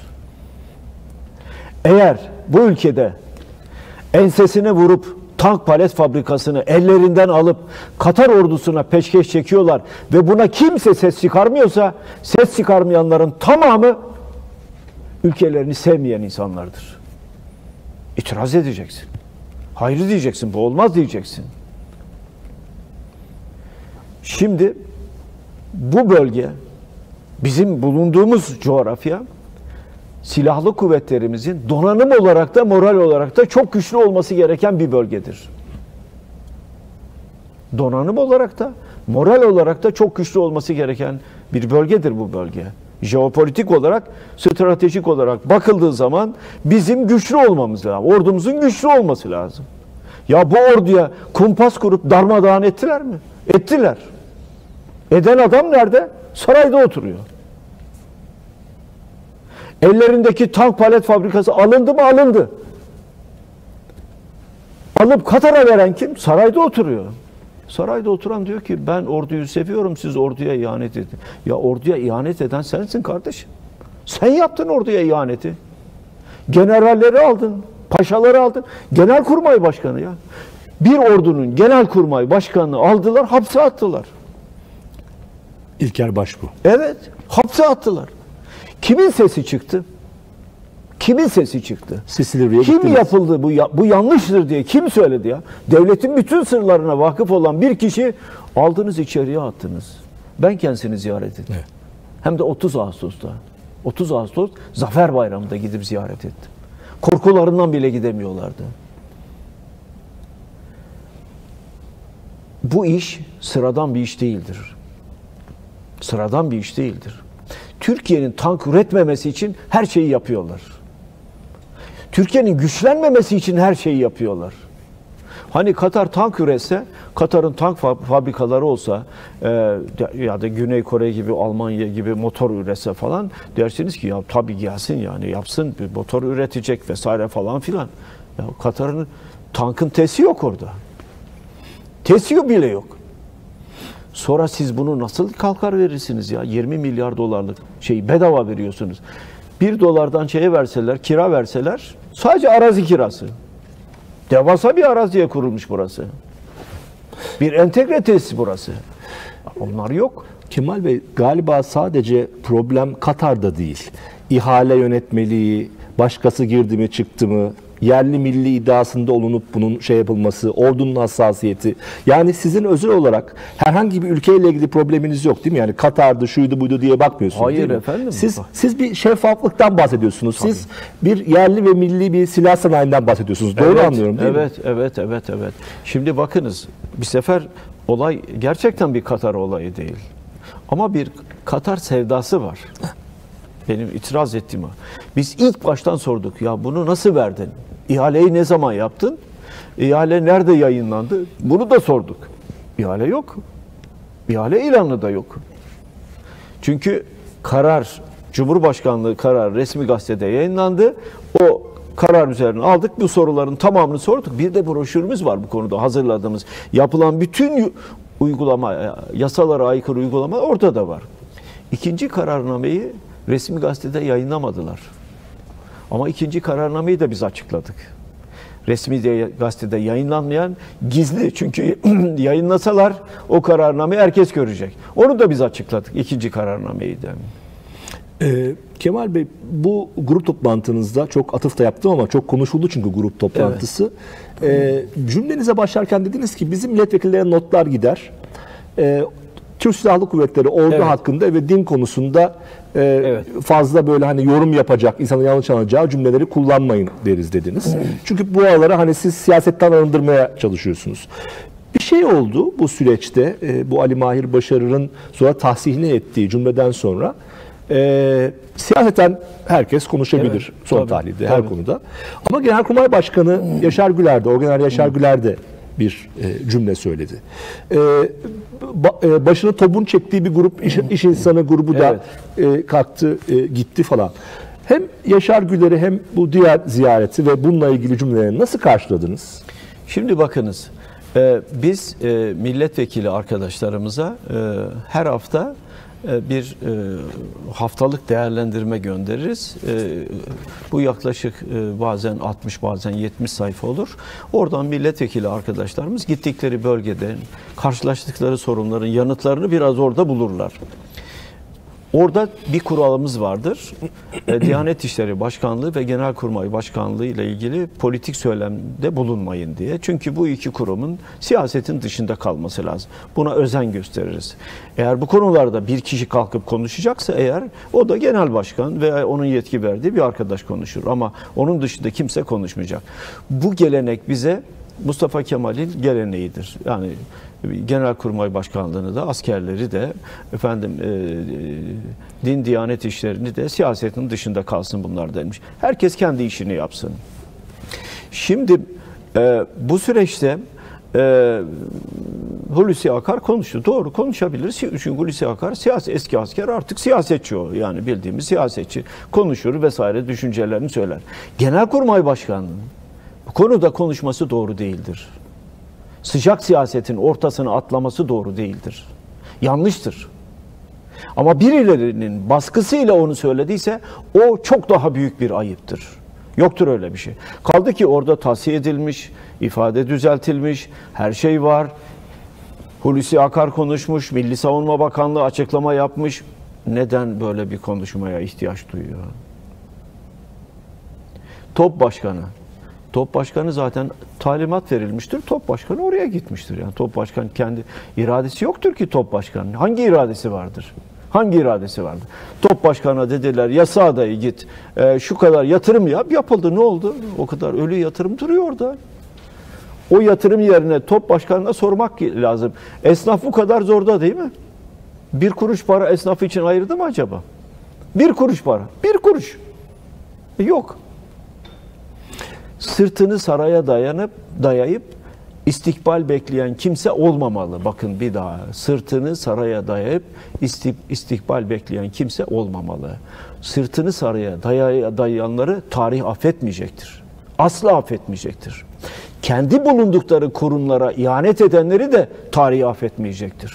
Eğer bu ülkede ensesine vurup tank palet fabrikasını ellerinden alıp Katar ordusuna peşkeş çekiyorlar ve buna kimse ses çıkarmıyorsa, ses çıkarmayanların tamamı ülkelerini sevmeyen insanlardır. İtiraz edeceksin. Hayır diyeceksin, bu olmaz diyeceksin. Şimdi bu bölge, bizim bulunduğumuz coğrafya, silahlı kuvvetlerimizin donanım olarak da moral olarak da çok güçlü olması gereken bir bölgedir. Donanım olarak da moral olarak da çok güçlü olması gereken bir bölgedir bu bölge. Jeopolitik olarak, stratejik olarak bakıldığı zaman bizim güçlü olmamız lazım. Ordumuzun güçlü olması lazım. Ya bu orduya kumpas kurup darmadağın ettiler mi? Ettiler. Eden adam nerede? Sarayda oturuyor. Ellerindeki tank palet fabrikası alındı mı? Alındı. Alıp Katar'a veren kim? Sarayda oturuyor. Sarayda oturan diyor ki ben orduyu seviyorum, siz orduya ihanet edin. Ya orduya ihanet eden sensin kardeşim. Sen yaptın orduya ihaneti. Generalleri aldın, paşaları aldın. Genelkurmay Başkanı ya. Bir ordunun Genelkurmay Başkanı'nı aldılar, hapse attılar. İlker Baş bu. Evet, hapse attılar. Kimin sesi çıktı? Kimin sesi çıktı? Silivri'ye Kim gittiniz. yapıldı bu yanlıştır diye kim söyledi ya? Devletin bütün sırlarına vakıf olan bir kişi aldınız içeriye attınız. Ben kendisini ziyaret ettim. Evet. Hem de 30 Ağustos'ta. 30 Ağustos Zafer Bayramı'nda gidip ziyaret ettim. Korkularından bile gidemiyorlardı. Bu iş sıradan bir iş değildir. Sıradan bir iş değildir. Türkiye'nin tank üretmemesi için her şeyi yapıyorlar. Türkiye'nin güçlenmemesi için her şeyi yapıyorlar. Hani Katar tank üretse, Katar'ın tank fabrikaları olsa ya da Güney Kore gibi, Almanya gibi motor üretse falan dersiniz ki ya tabii gelsin yani yapsın, bir motor üretecek vesaire falan filan. Ya Katar'ın tankın tesi yok orada. Tesi bile yok. Sonra siz bunu nasıl kalkar verirsiniz ya? 20 milyar dolarlık şeyi bedava veriyorsunuz. 1 dolardan şeye verseler, kira verseler, sadece arazi kirası. Devasa bir araziye kurulmuş burası. Bir entegre tesis burası. Onlar yok. Kemal Bey, galiba sadece problem Katar'da değil. İhale yönetmeliği, başkası girdi mi çıktı mı, yerli milli iddiasında olunup bunun şey yapılması, ordunun hassasiyeti. Yani sizin özel olarak herhangi bir ülkeyle ilgili probleminiz yok değil mi? Yani Katar'dı, şuydu, buydu diye bakmıyorsunuz. Hayır değil mi? efendim. Siz bir şeffaflıktan bahsediyorsunuz. Tabii. Siz bir yerli ve milli bir silah sanayinden bahsediyorsunuz. Doğru evet, anlıyorum değil mi? Evet. Şimdi bakınız, bir sefer olay gerçekten bir Katar olayı değil. Ama bir Katar sevdası var. Benim itiraz ettiğim o. Biz ilk baştan sorduk. Ya bunu nasıl verdin? İhaleyi ne zaman yaptın? İhale nerede yayınlandı? Bunu da sorduk. İhale yok. İhale ilanı da yok. Çünkü karar, Cumhurbaşkanlığı kararı resmi gazetede yayınlandı. O karar üzerine aldık. Bu soruların tamamını sorduk. Bir de broşürümüz var bu konuda hazırladığımız. Yapılan bütün uygulama, yasalara aykırı uygulama orada da var. İkinci kararnameyi resmi gazetede yayınlamadılar. Ama ikinci kararnameyi de biz açıkladık. Resmi gazetede yayınlanmayan gizli. Çünkü yayınlasalar o kararnameyi herkes görecek. Onu da biz açıkladık. İkinci kararnameyi de. Kemal Bey, bu grup toplantınızda çok atıfta yaptım ama çok konuşuldu çünkü grup toplantısı. Cümlenize başlarken dediniz ki bizim milletvekillerine notlar gider. Türk Silahlı Kuvvetleri ordu hakkında ve din konusunda fazla böyle hani yorum yapacak, insanın yanlış anlayacağı cümleleri kullanmayın deriz dediniz. Çünkü bu aralara hani siz siyasetten arındırmaya çalışıyorsunuz. Bir şey oldu bu süreçte, bu Ali Mahir Başarır'ın sonra tahsihini ettiği cümleden sonra. Siyaseten herkes konuşabilir son tahlilde her konuda. Ama Genelkurmay Başkanı Yaşar Güler de, Orgeneral Yaşar Güler de bir cümle söyledi. Başını topun çektiği bir grup, iş insanı grubu da kalktı, gitti falan. Hem Yaşar Güler'i hem bu diğer ziyareti ve bununla ilgili cümleleri nasıl karşıladınız? Şimdi bakınız, biz milletvekili arkadaşlarımıza her hafta bir haftalık değerlendirme göndeririz. Bu yaklaşık bazen 60 bazen 70 sayfa olur. Oradan milletvekili arkadaşlarımız gittikleri bölgede karşılaştıkları sorunların yanıtlarını biraz orada bulurlar. Orada bir kuralımız vardır. Diyanet İşleri Başkanlığı ve Genelkurmay Başkanlığı ile ilgili politik söylemde bulunmayın diye. Çünkü bu iki kurumun siyasetin dışında kalması lazım. Buna özen gösteririz. Eğer bu konularda bir kişi kalkıp konuşacaksa eğer, o da genel başkan veya onun yetki verdiği bir arkadaş konuşur. Ama onun dışında kimse konuşmayacak. Bu gelenek bize Mustafa Kemal'in geleneğidir. Yani Genelkurmay Başkanlığı'nı da, askerleri de, din diyanet işlerini de siyasetin dışında kalsın bunlar demiş. Herkes kendi işini yapsın. Şimdi bu süreçte Hulusi Akar konuştu. Doğru, konuşabilir. Çünkü Hulusi Akar eski asker, artık siyasetçi o. Yani bildiğimiz siyasetçi. Konuşur vesaire, düşüncelerini söyler. Genelkurmay Başkanlığı bu konuda konuşması doğru değildir. Sıcak siyasetin ortasına atlaması doğru değildir. Yanlıştır. Ama birilerinin baskısıyla onu söylediyse o çok daha büyük bir ayıptır. Yoktur öyle bir şey. Kaldı ki orada tavsiye edilmiş, ifade düzeltilmiş, her şey var. Hulusi Akar konuşmuş, Milli Savunma Bakanlığı açıklama yapmış. Neden böyle bir konuşmaya ihtiyaç duyuyor? Top başkanı zaten talimat verilmiştir. Top başkanı oraya gitmiştir. Yani top başkan kendi iradesi yoktur ki top başkanın. Hangi iradesi vardır? Hangi iradesi vardır? Top başkanına dediler ya sağdayı git, şu kadar yatırım yap. Yapıldı, ne oldu? O kadar ölü yatırım duruyor orada. O yatırım yerine top başkanına sormak lazım. Esnaf bu kadar zorda değil mi? Bir kuruş para esnaf için ayırdı mı acaba? Bir kuruş para. Bir kuruş. Yok. Sırtını saraya dayayıp istikbal bekleyen kimse olmamalı. Bakın bir daha. Sırtını saraya dayayıp istikbal bekleyen kimse olmamalı. Sırtını saraya dayayanları tarih affetmeyecektir. Asla affetmeyecektir. Kendi bulundukları kurumlara ihanet edenleri de tarih affetmeyecektir.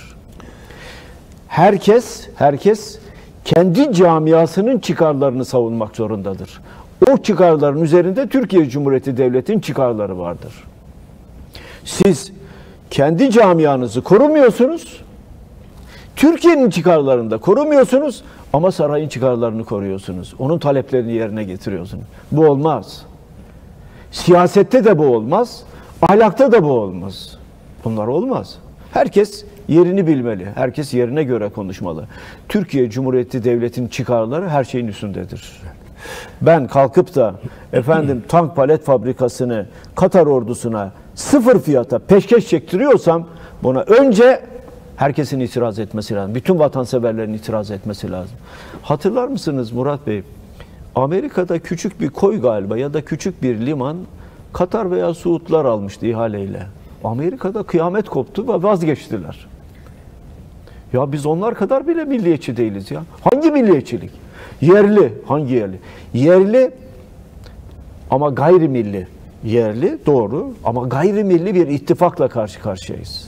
Herkes kendi camiasının çıkarlarını savunmak zorundadır. O çıkarların üzerinde Türkiye Cumhuriyeti Devleti'nin çıkarları vardır. Siz kendi camianızı korumuyorsunuz, Türkiye'nin çıkarlarını da korumuyorsunuz ama sarayın çıkarlarını koruyorsunuz. Onun taleplerini yerine getiriyorsunuz. Bu olmaz. Siyasette de bu olmaz, ahlakta da bu olmaz. Bunlar olmaz. Herkes yerini bilmeli, herkes yerine göre konuşmalı. Türkiye Cumhuriyeti Devleti'nin çıkarları her şeyin üstündedir. Ben kalkıp da tank palet fabrikasını Katar ordusuna sıfır fiyata peşkeş çektiriyorsam buna önce herkesin itiraz etmesi lazım. Bütün vatanseverlerin itiraz etmesi lazım. Hatırlar mısınız Murat Bey? Amerika'da küçük bir koy galiba ya da küçük bir liman Katar veya Suudlar almıştı ihaleyle. Amerika'da kıyamet koptu ve vazgeçtiler. Ya biz onlar kadar bile milliyetçi değiliz ya. Hangi milliyetçilik? Yerli. Hangi yerli? Yerli ama gayrimilli. Yerli doğru ama gayrimilli bir ittifakla karşı karşıyayız.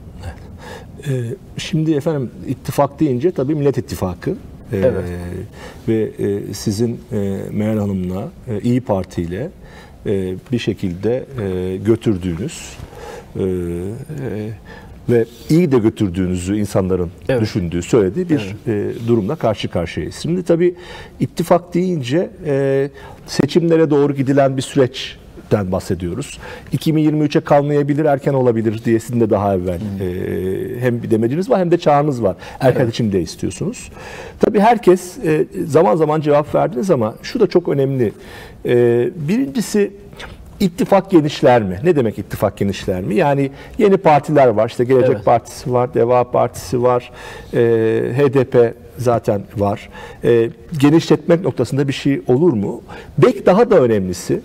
Şimdi efendim ittifak deyince tabii Millet İttifakı ve sizin Meral Hanım'la İYİ Parti ile bir şekilde götürdüğünüz ve iyi de götürdüğünüzü insanların düşündüğü, söylediği bir durumla karşı karşıyayız. Şimdi tabii ittifak deyince seçimlere doğru gidilen bir süreçten bahsediyoruz. 2023'e kalmayabilir, erken olabilir diye sizin de daha evvel hem bir demeciniz var hem de çağınız var. Erken seçimde istiyorsunuz. Tabii herkes zaman zaman cevap verdiniz ama şu da çok önemli. Birincisi, İttifak genişler mi? Ne demek ittifak genişler mi? Yani yeni partiler var. İşte Gelecek Partisi var, Deva Partisi var, HDP zaten var. Genişletmek noktasında bir şey olur mu? Belki daha da önemlisi,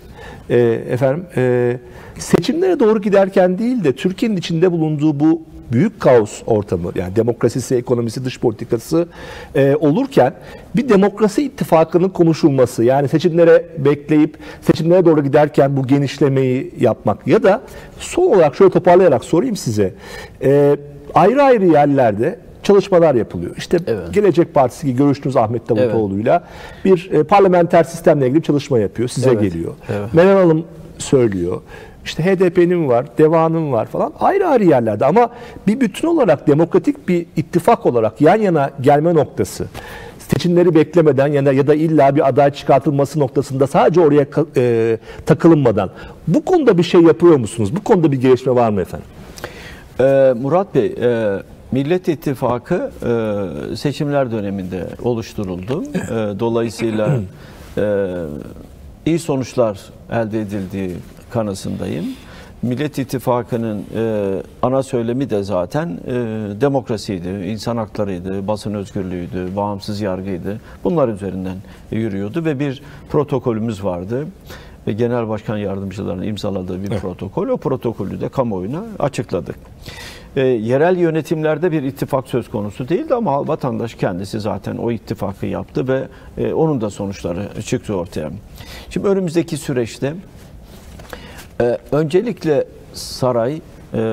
seçimlere doğru giderken değil de Türkiye'nin içinde bulunduğu bu büyük kaos ortamı, yani demokrasisi, ekonomisi, dış politikası olurken bir demokrasi ittifakının konuşulması, yani seçimlere bekleyip seçimlere doğru giderken bu genişlemeyi yapmak ya da son olarak şöyle toparlayarak sorayım size, ayrı ayrı yerlerde çalışmalar yapılıyor. İşte Gelecek Partisi gibi görüştüğünüz Ahmet Davutoğlu'yla bir parlamenter sistemle ilgili çalışma yapıyor, size geliyor. Meral Hanım söylüyor. İşte HDP'nin var, DEVA'nın var falan, ayrı ayrı yerlerde ama bir bütün olarak demokratik bir ittifak olarak yan yana gelme noktası, seçimleri beklemeden ya da illa bir aday çıkartılması noktasında sadece oraya takılınmadan bu konuda bir şey yapıyor musunuz? Bu konuda bir gelişme var mı efendim? Murat Bey, Millet İttifakı seçimler döneminde oluşturuldu. Dolayısıyla iyi sonuçlar elde edildiği kanısındayım. Millet İttifakı'nın ana söylemi de zaten demokrasiydi, insan haklarıydı, basın özgürlüğüydü, bağımsız yargıydı. Bunlar üzerinden yürüyordu ve bir protokolümüz vardı. Genel Başkan Yardımcılarının imzaladığı bir protokol. O protokolü de kamuoyuna açıkladık. Yerel yönetimlerde bir ittifak söz konusu değildi ama vatandaş kendisi zaten o ittifakı yaptı ve onun da sonuçları çıktı ortaya. Şimdi önümüzdeki süreçte öncelikle saray,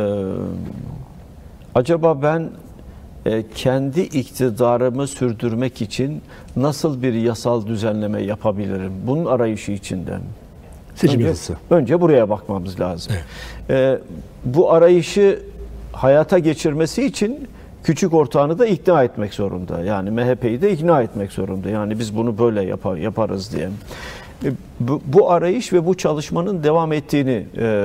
acaba ben kendi iktidarımı sürdürmek için nasıl bir yasal düzenleme yapabilirim? Bunun arayışı içinde. Önce buraya bakmamız lazım. Bu arayışı hayata geçirmesi için küçük ortağını da ikna etmek zorunda. Yani MHP'yi de ikna etmek zorunda. Yani biz bunu böyle yaparız diye. Bu arayış ve bu çalışmanın devam ettiğini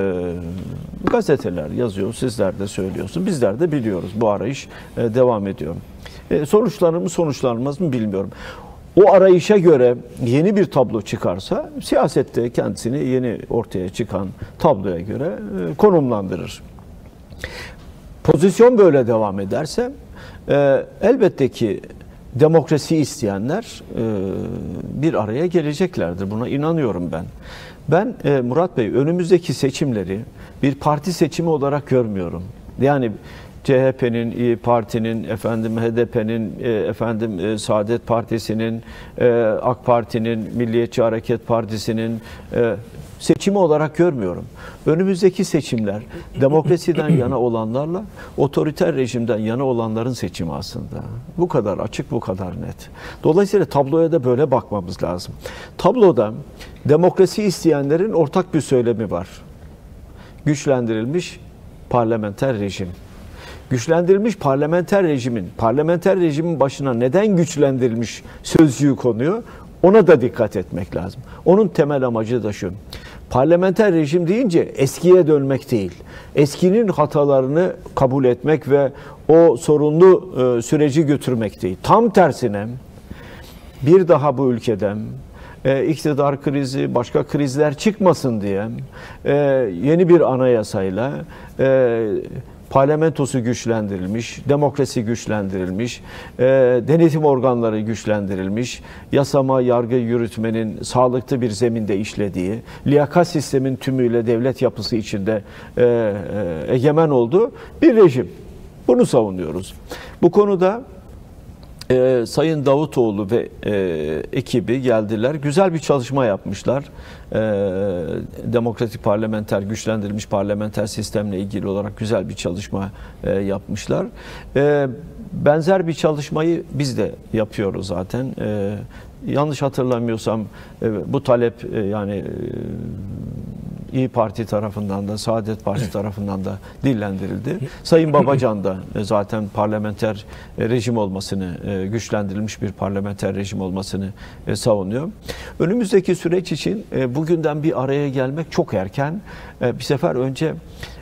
gazeteler yazıyor, sizler de söylüyorsunuz. Bizler de biliyoruz, bu arayış devam ediyor. Sonuçlanmaz mı bilmiyorum. O arayışa göre yeni bir tablo çıkarsa siyasette kendisini yeni ortaya çıkan tabloya göre konumlandırır. Pozisyon böyle devam ederse elbette ki demokrasi isteyenler bir araya geleceklerdir. Buna inanıyorum ben. Ben Murat Bey, önümüzdeki seçimleri bir parti seçimi olarak görmüyorum. Yani CHP'nin, İYİ Parti'nin, HDP'nin, Saadet Partisi'nin, AK Parti'nin, Milliyetçi Hareket Partisi'nin seçimi olarak görmüyorum. Önümüzdeki seçimler demokrasiden yana olanlarla otoriter rejimden yana olanların seçimi aslında. Bu kadar açık, bu kadar net. Dolayısıyla tabloya da böyle bakmamız lazım. Tabloda demokrasi isteyenlerin ortak bir söylemi var. Güçlendirilmiş parlamenter rejim. Güçlendirilmiş parlamenter rejimin başına neden güçlendirilmiş sözcüğü konuyor? Ona da dikkat etmek lazım. Onun temel amacı da şu. Parlamenter rejim deyince eskiye dönmek değil. Eskinin hatalarını kabul etmek ve o sorunlu süreci götürmek değil. Tam tersine bir daha bu ülkeden iktidar krizi, başka krizler çıkmasın diye yeni bir anayasayla parlamentosu güçlendirilmiş, demokrasi güçlendirilmiş, denetim organları güçlendirilmiş, yasama, yargı yürütmenin sağlıklı bir zeminde işlediği, liyakat sistemin tümüyle devlet yapısı içinde egemen olduğu bir rejim. Bunu savunuyoruz. Bu konuda Sayın Davutoğlu ve ekibi geldiler. Güzel bir çalışma yapmışlar. Demokratik parlamenter, güçlendirilmiş parlamenter sistemle ilgili olarak güzel bir çalışma yapmışlar. Benzer bir çalışmayı biz de yapıyoruz zaten. Yanlış hatırlamıyorsam bu talep yani İYİ Parti tarafından da, Saadet Partisi tarafından da dillendirildi. Sayın Babacan da zaten parlamenter rejim olmasını, güçlendirilmiş bir parlamenter rejim olmasını savunuyor. Önümüzdeki süreç için bugünden bir araya gelmek çok erken. Bir sefer önce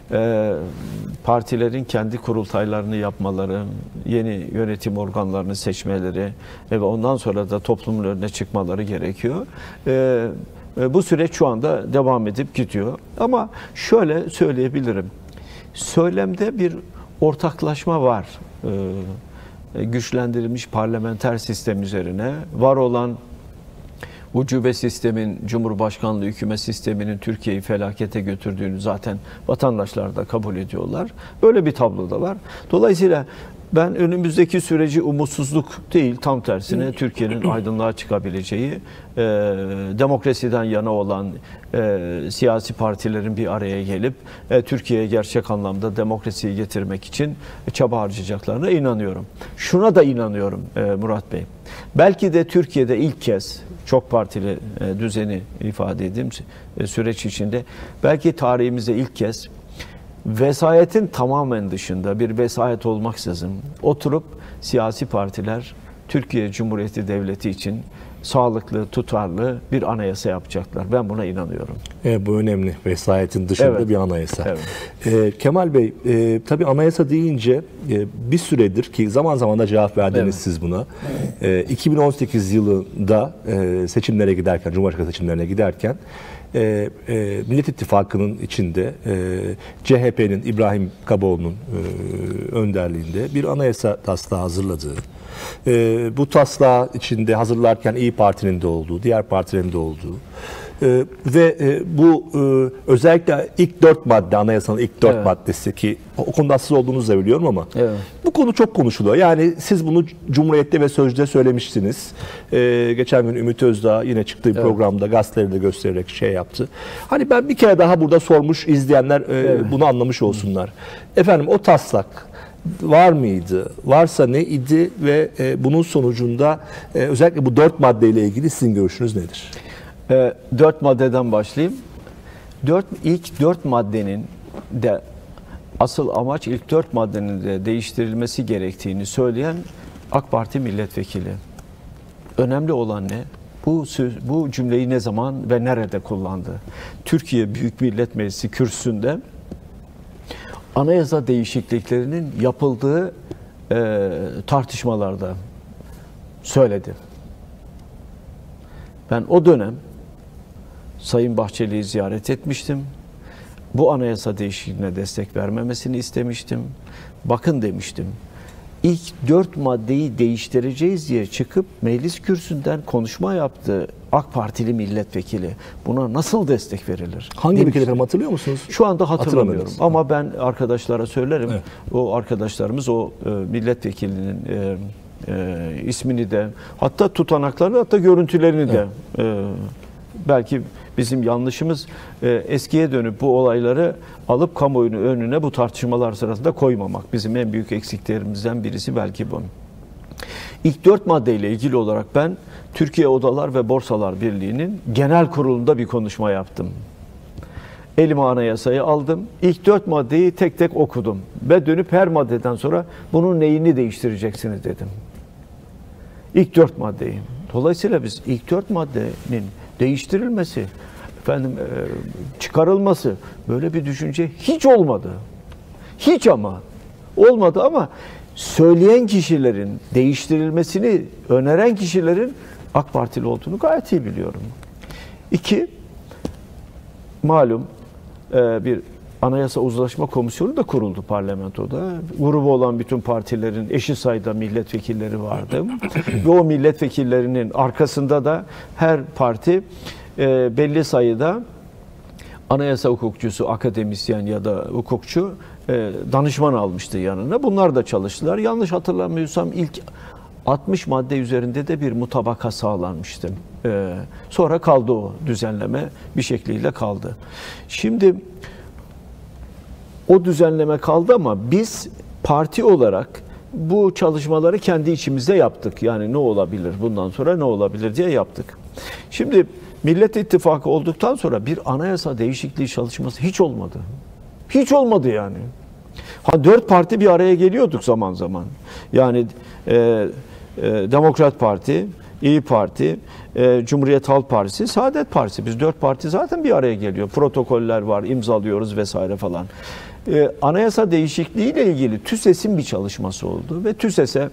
partilerin kendi kurultaylarını yapmaları, yeni yönetim organlarını seçmeleri ve ondan sonra da toplumun önüne çıkmaları gerekiyor. Bu süreç şu anda devam edip gidiyor. Ama şöyle söyleyebilirim. Söylemde bir ortaklaşma var. Güçlendirilmiş parlamenter sistem üzerine var olan ucube sistemin, Cumhurbaşkanlığı hükümet sisteminin Türkiye'yi felakete götürdüğünü zaten vatandaşlar da kabul ediyorlar. Böyle bir tablo da var. Dolayısıyla ben önümüzdeki süreci umutsuzluk değil, tam tersine Türkiye'nin aydınlığa çıkabileceği, demokrasiden yana olan siyasi partilerin bir araya gelip Türkiye'ye gerçek anlamda demokrasiyi getirmek için çaba harcayacaklarına inanıyorum. Şuna da inanıyorum Murat Bey. Belki de Türkiye'de ilk kez çok partili düzeni ifade edeyim süreç içinde, belki tarihimizde ilk kez vesayetin tamamen dışında, bir vesayet olmaksızın oturup siyasi partiler Türkiye Cumhuriyeti Devleti için sağlıklı, tutarlı bir anayasa yapacaklar. Ben buna inanıyorum. Bu önemli. Vesayetin dışında bir anayasa. Evet. Kemal Bey, tabii anayasa deyince bir süredir ki zaman zaman da cevap verdiniz siz buna. 2018 yılında seçimlere giderken, Cumhurbaşkanı seçimlerine giderken Millet İttifakı'nın içinde CHP'nin İbrahim Kaboğlu'nun önderliğinde bir anayasa taslağı hazırladığı, bu taslağı içinde hazırlarken İYİ Parti'nin de olduğu, diğer partilerin de olduğu ve bu özellikle ilk 4 madde, anayasanın ilk 4 maddesi ki o konuda hassas olduğunuzu da biliyorum ama bu konu çok konuşuluyor. Yani siz bunu Cumhuriyet'te ve Sözcü'de söylemiştiniz. Geçen gün Ümit Özdağ yine çıktığı bir programda gazeteleri de göstererek şey yaptı. Hani ben bir kere daha burada sormuş, izleyenler bunu anlamış olsunlar. Efendim o taslak var mıydı? Varsa ne idi ve bunun sonucunda özellikle bu 4 maddeyle ilgili sizin görüşünüz nedir? 4 maddeden başlayayım. İlk 4 maddenin de asıl amaç ilk 4 maddenin de değiştirilmesi gerektiğini söyleyen AK Parti milletvekili. Önemli olan ne? Bu cümleyi ne zaman ve nerede kullandı? Türkiye Büyük Millet Meclisi kürsüsünde anayasa değişikliklerinin yapıldığı tartışmalarda söyledi. Ben o dönem Sayın Bahçeli'yi ziyaret etmiştim. Bu anayasa değişikliğine destek vermemesini istemiştim. Bakın demiştim. İlk 4 maddeyi değiştireceğiz diye çıkıp meclis kürsüsünden konuşma yaptı AK Partili milletvekili. Buna nasıl destek verilir? Hangi ülkeleri hatırlıyor musunuz? Şu anda hatırlamıyorum. Ama ben arkadaşlara söylerim. Evet. O arkadaşlarımız o milletvekilinin ismini de, hatta tutanaklarını, hatta görüntülerini de belki bizim yanlışımız eskiye dönüp bu olayları alıp kamuoyunun önüne bu tartışmalar sırasında koymamak. Bizim en büyük eksiklerimizden birisi belki bu. İlk 4 maddeyle ilgili olarak ben Türkiye Odalar ve Borsalar Birliği'nin genel kurulunda bir konuşma yaptım. Elime anayasayı aldım. İlk 4 maddeyi tek tek okudum. Ve dönüp her maddeden sonra bunun neyini değiştireceksiniz dedim. İlk 4 maddeyi. Dolayısıyla biz ilk 4 maddenin değiştirilmesi, çıkarılması, böyle bir düşünce hiç olmadı. Hiç olmadı ama söyleyen kişilerin, değiştirilmesini öneren kişilerin AK Partili olduğunu gayet iyi biliyorum. 2, malum bir Anayasa Uzlaşma Komisyonu da kuruldu parlamentoda. Grubu olan bütün partilerin eşit sayıda milletvekilleri vardı. Ve o milletvekillerinin arkasında da her parti belli sayıda anayasa hukukçusu, akademisyen ya da hukukçu danışman almıştı yanına. Bunlar da çalıştılar. Yanlış hatırlamıyorsam ilk 60 madde üzerinde de bir mutabaka sağlanmıştı. Sonra kaldı o düzenleme, bir şekliyle kaldı. Şimdi o düzenleme kaldı ama biz parti olarak bu çalışmaları kendi içimizde yaptık. Yani ne olabilir, bundan sonra ne olabilir diye yaptık. Şimdi Millet İttifakı olduktan sonra bir anayasa değişikliği çalışması hiç olmadı. Hiç olmadı yani. 4 parti bir araya geliyorduk zaman zaman. Yani Demokrat Parti, İyi Parti, Cumhuriyet Halk Partisi, Saadet Partisi. Biz 4 parti zaten bir araya geliyor. Protokoller var, imzalıyoruz vesaire falan. Anayasa değişikliği ile ilgili TÜSES'in bir çalışması oldu ve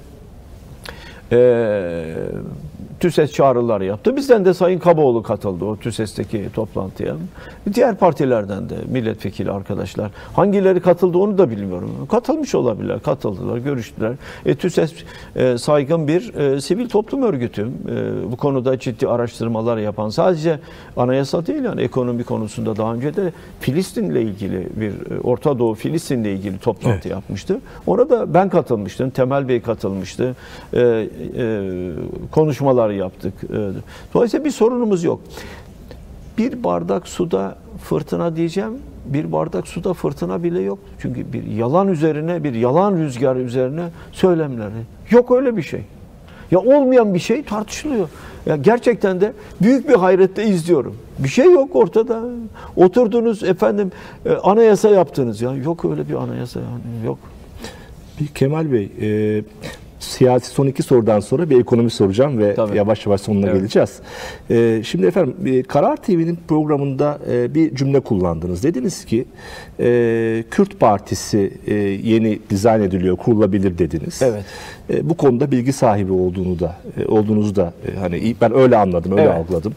TÜSES çağrılar yaptı. Bizden de Sayın Kaboğlu katıldı o TÜSES'teki toplantıya. Diğer partilerden de milletvekili arkadaşlar. Hangileri katıldı onu da bilmiyorum. Katılmış olabilirler, katıldılar, görüştüler. TÜSES saygın bir sivil toplum örgütü. Bu konuda ciddi araştırmalar yapan, sadece anayasa değil, yani ekonomi konusunda daha önce de Filistin'le ilgili bir Orta Doğu Filistin'le ilgili toplantı yapmıştı. Ona da ben katılmıştım, Temel Bey katılmıştı. Konuşmalar yaptık. Dolayısıyla bir sorunumuz yok. Bir bardak suda fırtına diyeceğim, bir bardak suda fırtına bile yok. Çünkü bir yalan üzerine, bir yalan rüzgar üzerine söylemleri. Yok öyle bir şey. Ya olmayan bir şey tartışılıyor. Ya gerçekten de büyük bir hayretle izliyorum. Bir şey yok ortada. Oturdunuz efendim anayasa yaptınız. Ya yok öyle bir anayasa yani yok. Kemal Bey, siyasi son 2 sorudan sonra bir ekonomi soracağım ve yavaş yavaş sonuna geleceğiz. Şimdi efendim Karar TV'nin programında bir cümle kullandınız. Dediniz ki Kürt Partisi yeni dizayn ediliyor, kurulabilir dediniz. Evet. Bu konuda bilgi sahibi olduğunuzu da hani ben öyle anladım, öyle algıladım.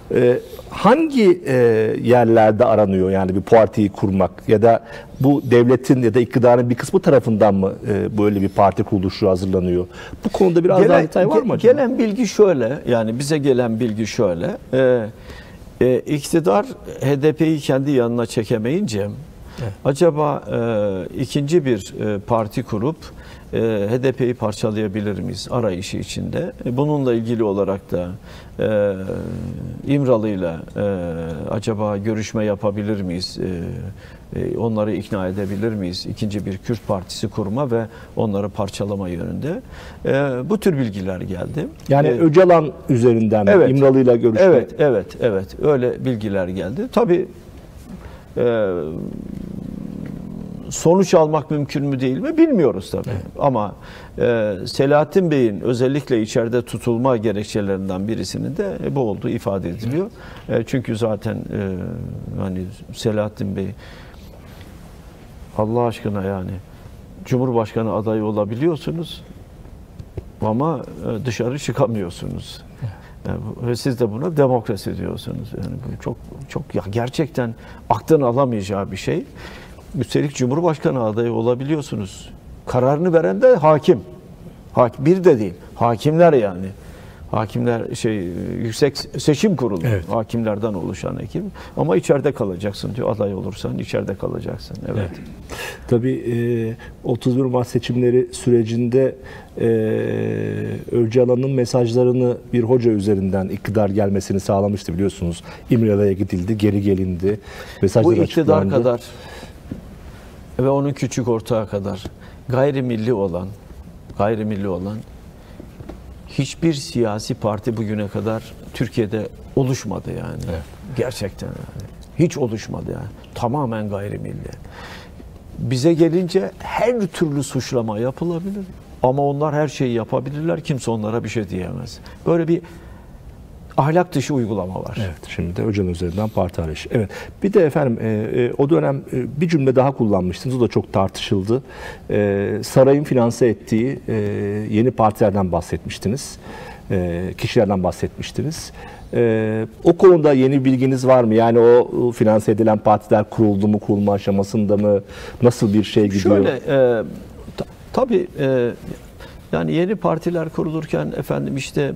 Hangi yerlerde aranıyor yani bir partiyi kurmak ya da bu devletin ya da iktidarın bir kısmı tarafından mı böyle bir parti kuruluşu hazırlanıyor? Bu konuda biraz daha detay var mı acaba? Gelen bilgi şöyle, yani bize gelen bilgi şöyle. İktidar HDP'yi kendi yanına çekemeyince acaba ikinci bir parti kurup HDP'yi parçalayabilir miyiz arayışı içinde? Bununla ilgili olarak da İmralı'yla acaba görüşme yapabilir miyiz? Onları ikna edebilir miyiz? İkinci bir Kürt partisi kurma ve onları parçalama yönünde. Bu tür bilgiler geldi. Yani Öcalan üzerinden İmralı'yla görüşme. Evet. Öyle bilgiler geldi. Tabii sonuç almak mümkün mü değil mi bilmiyoruz tabii. Evet. Ama Selahattin Bey'in özellikle içeride tutulma gerekçelerinden birisinin de bu olduğu ifade ediliyor. Çünkü zaten hani Selahattin Bey Allah aşkına yani Cumhurbaşkanı adayı olabiliyorsunuz ama dışarı çıkamıyorsunuz. Yani siz de buna demokrasi diyorsunuz. Yani bu çok ya gerçekten aklın alamayacağı bir şey. Üstelik Cumhurbaşkanı adayı olabiliyorsunuz. Kararını veren de hakim. Bir de değil. Hakimler yani. Hakimler Yüksek Seçim Kurulu. Evet. Hakimlerden oluşan ekip. Ama içeride kalacaksın diyor. Aday olursan içeride kalacaksın. Evet. Tabii 31 Mart seçimleri sürecinde Öcalan'ın mesajlarını bir hoca üzerinden iktidar gelmesini sağlamıştı biliyorsunuz. İmralı'ya gidildi, geri gelindi. Mesajlar bu iktidar kadar ve onun küçük ortağı kadar gayrimilli olan hiçbir siyasi parti bugüne kadar Türkiye'de oluşmadı yani. Evet. Gerçekten yani. Hiç oluşmadı yani. Tamamen gayrimilli. Bize gelince her türlü suçlama yapılabilir. Ama onlar her şeyi yapabilirler. Kimse onlara bir şey diyemez. Böyle bir ahlak dışı uygulama var. Evet, şimdi de Öcalan üzerinden parti arayışı. Evet, bir de efendim o dönem bir cümle daha kullanmıştınız, o da çok tartışıldı. Sarayın finanse ettiği yeni partilerden bahsetmiştiniz, kişilerden bahsetmiştiniz. O konuda yeni bilginiz var mı? Yani o finanse edilen partiler kuruldu mu, kurulma aşamasında mı, nasıl bir şey gidiyor? Şöyle, tabii yani yeni partiler kurulurken efendim işte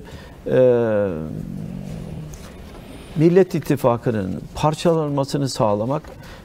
Millet İttifakı'nın parçalanmasını sağlamak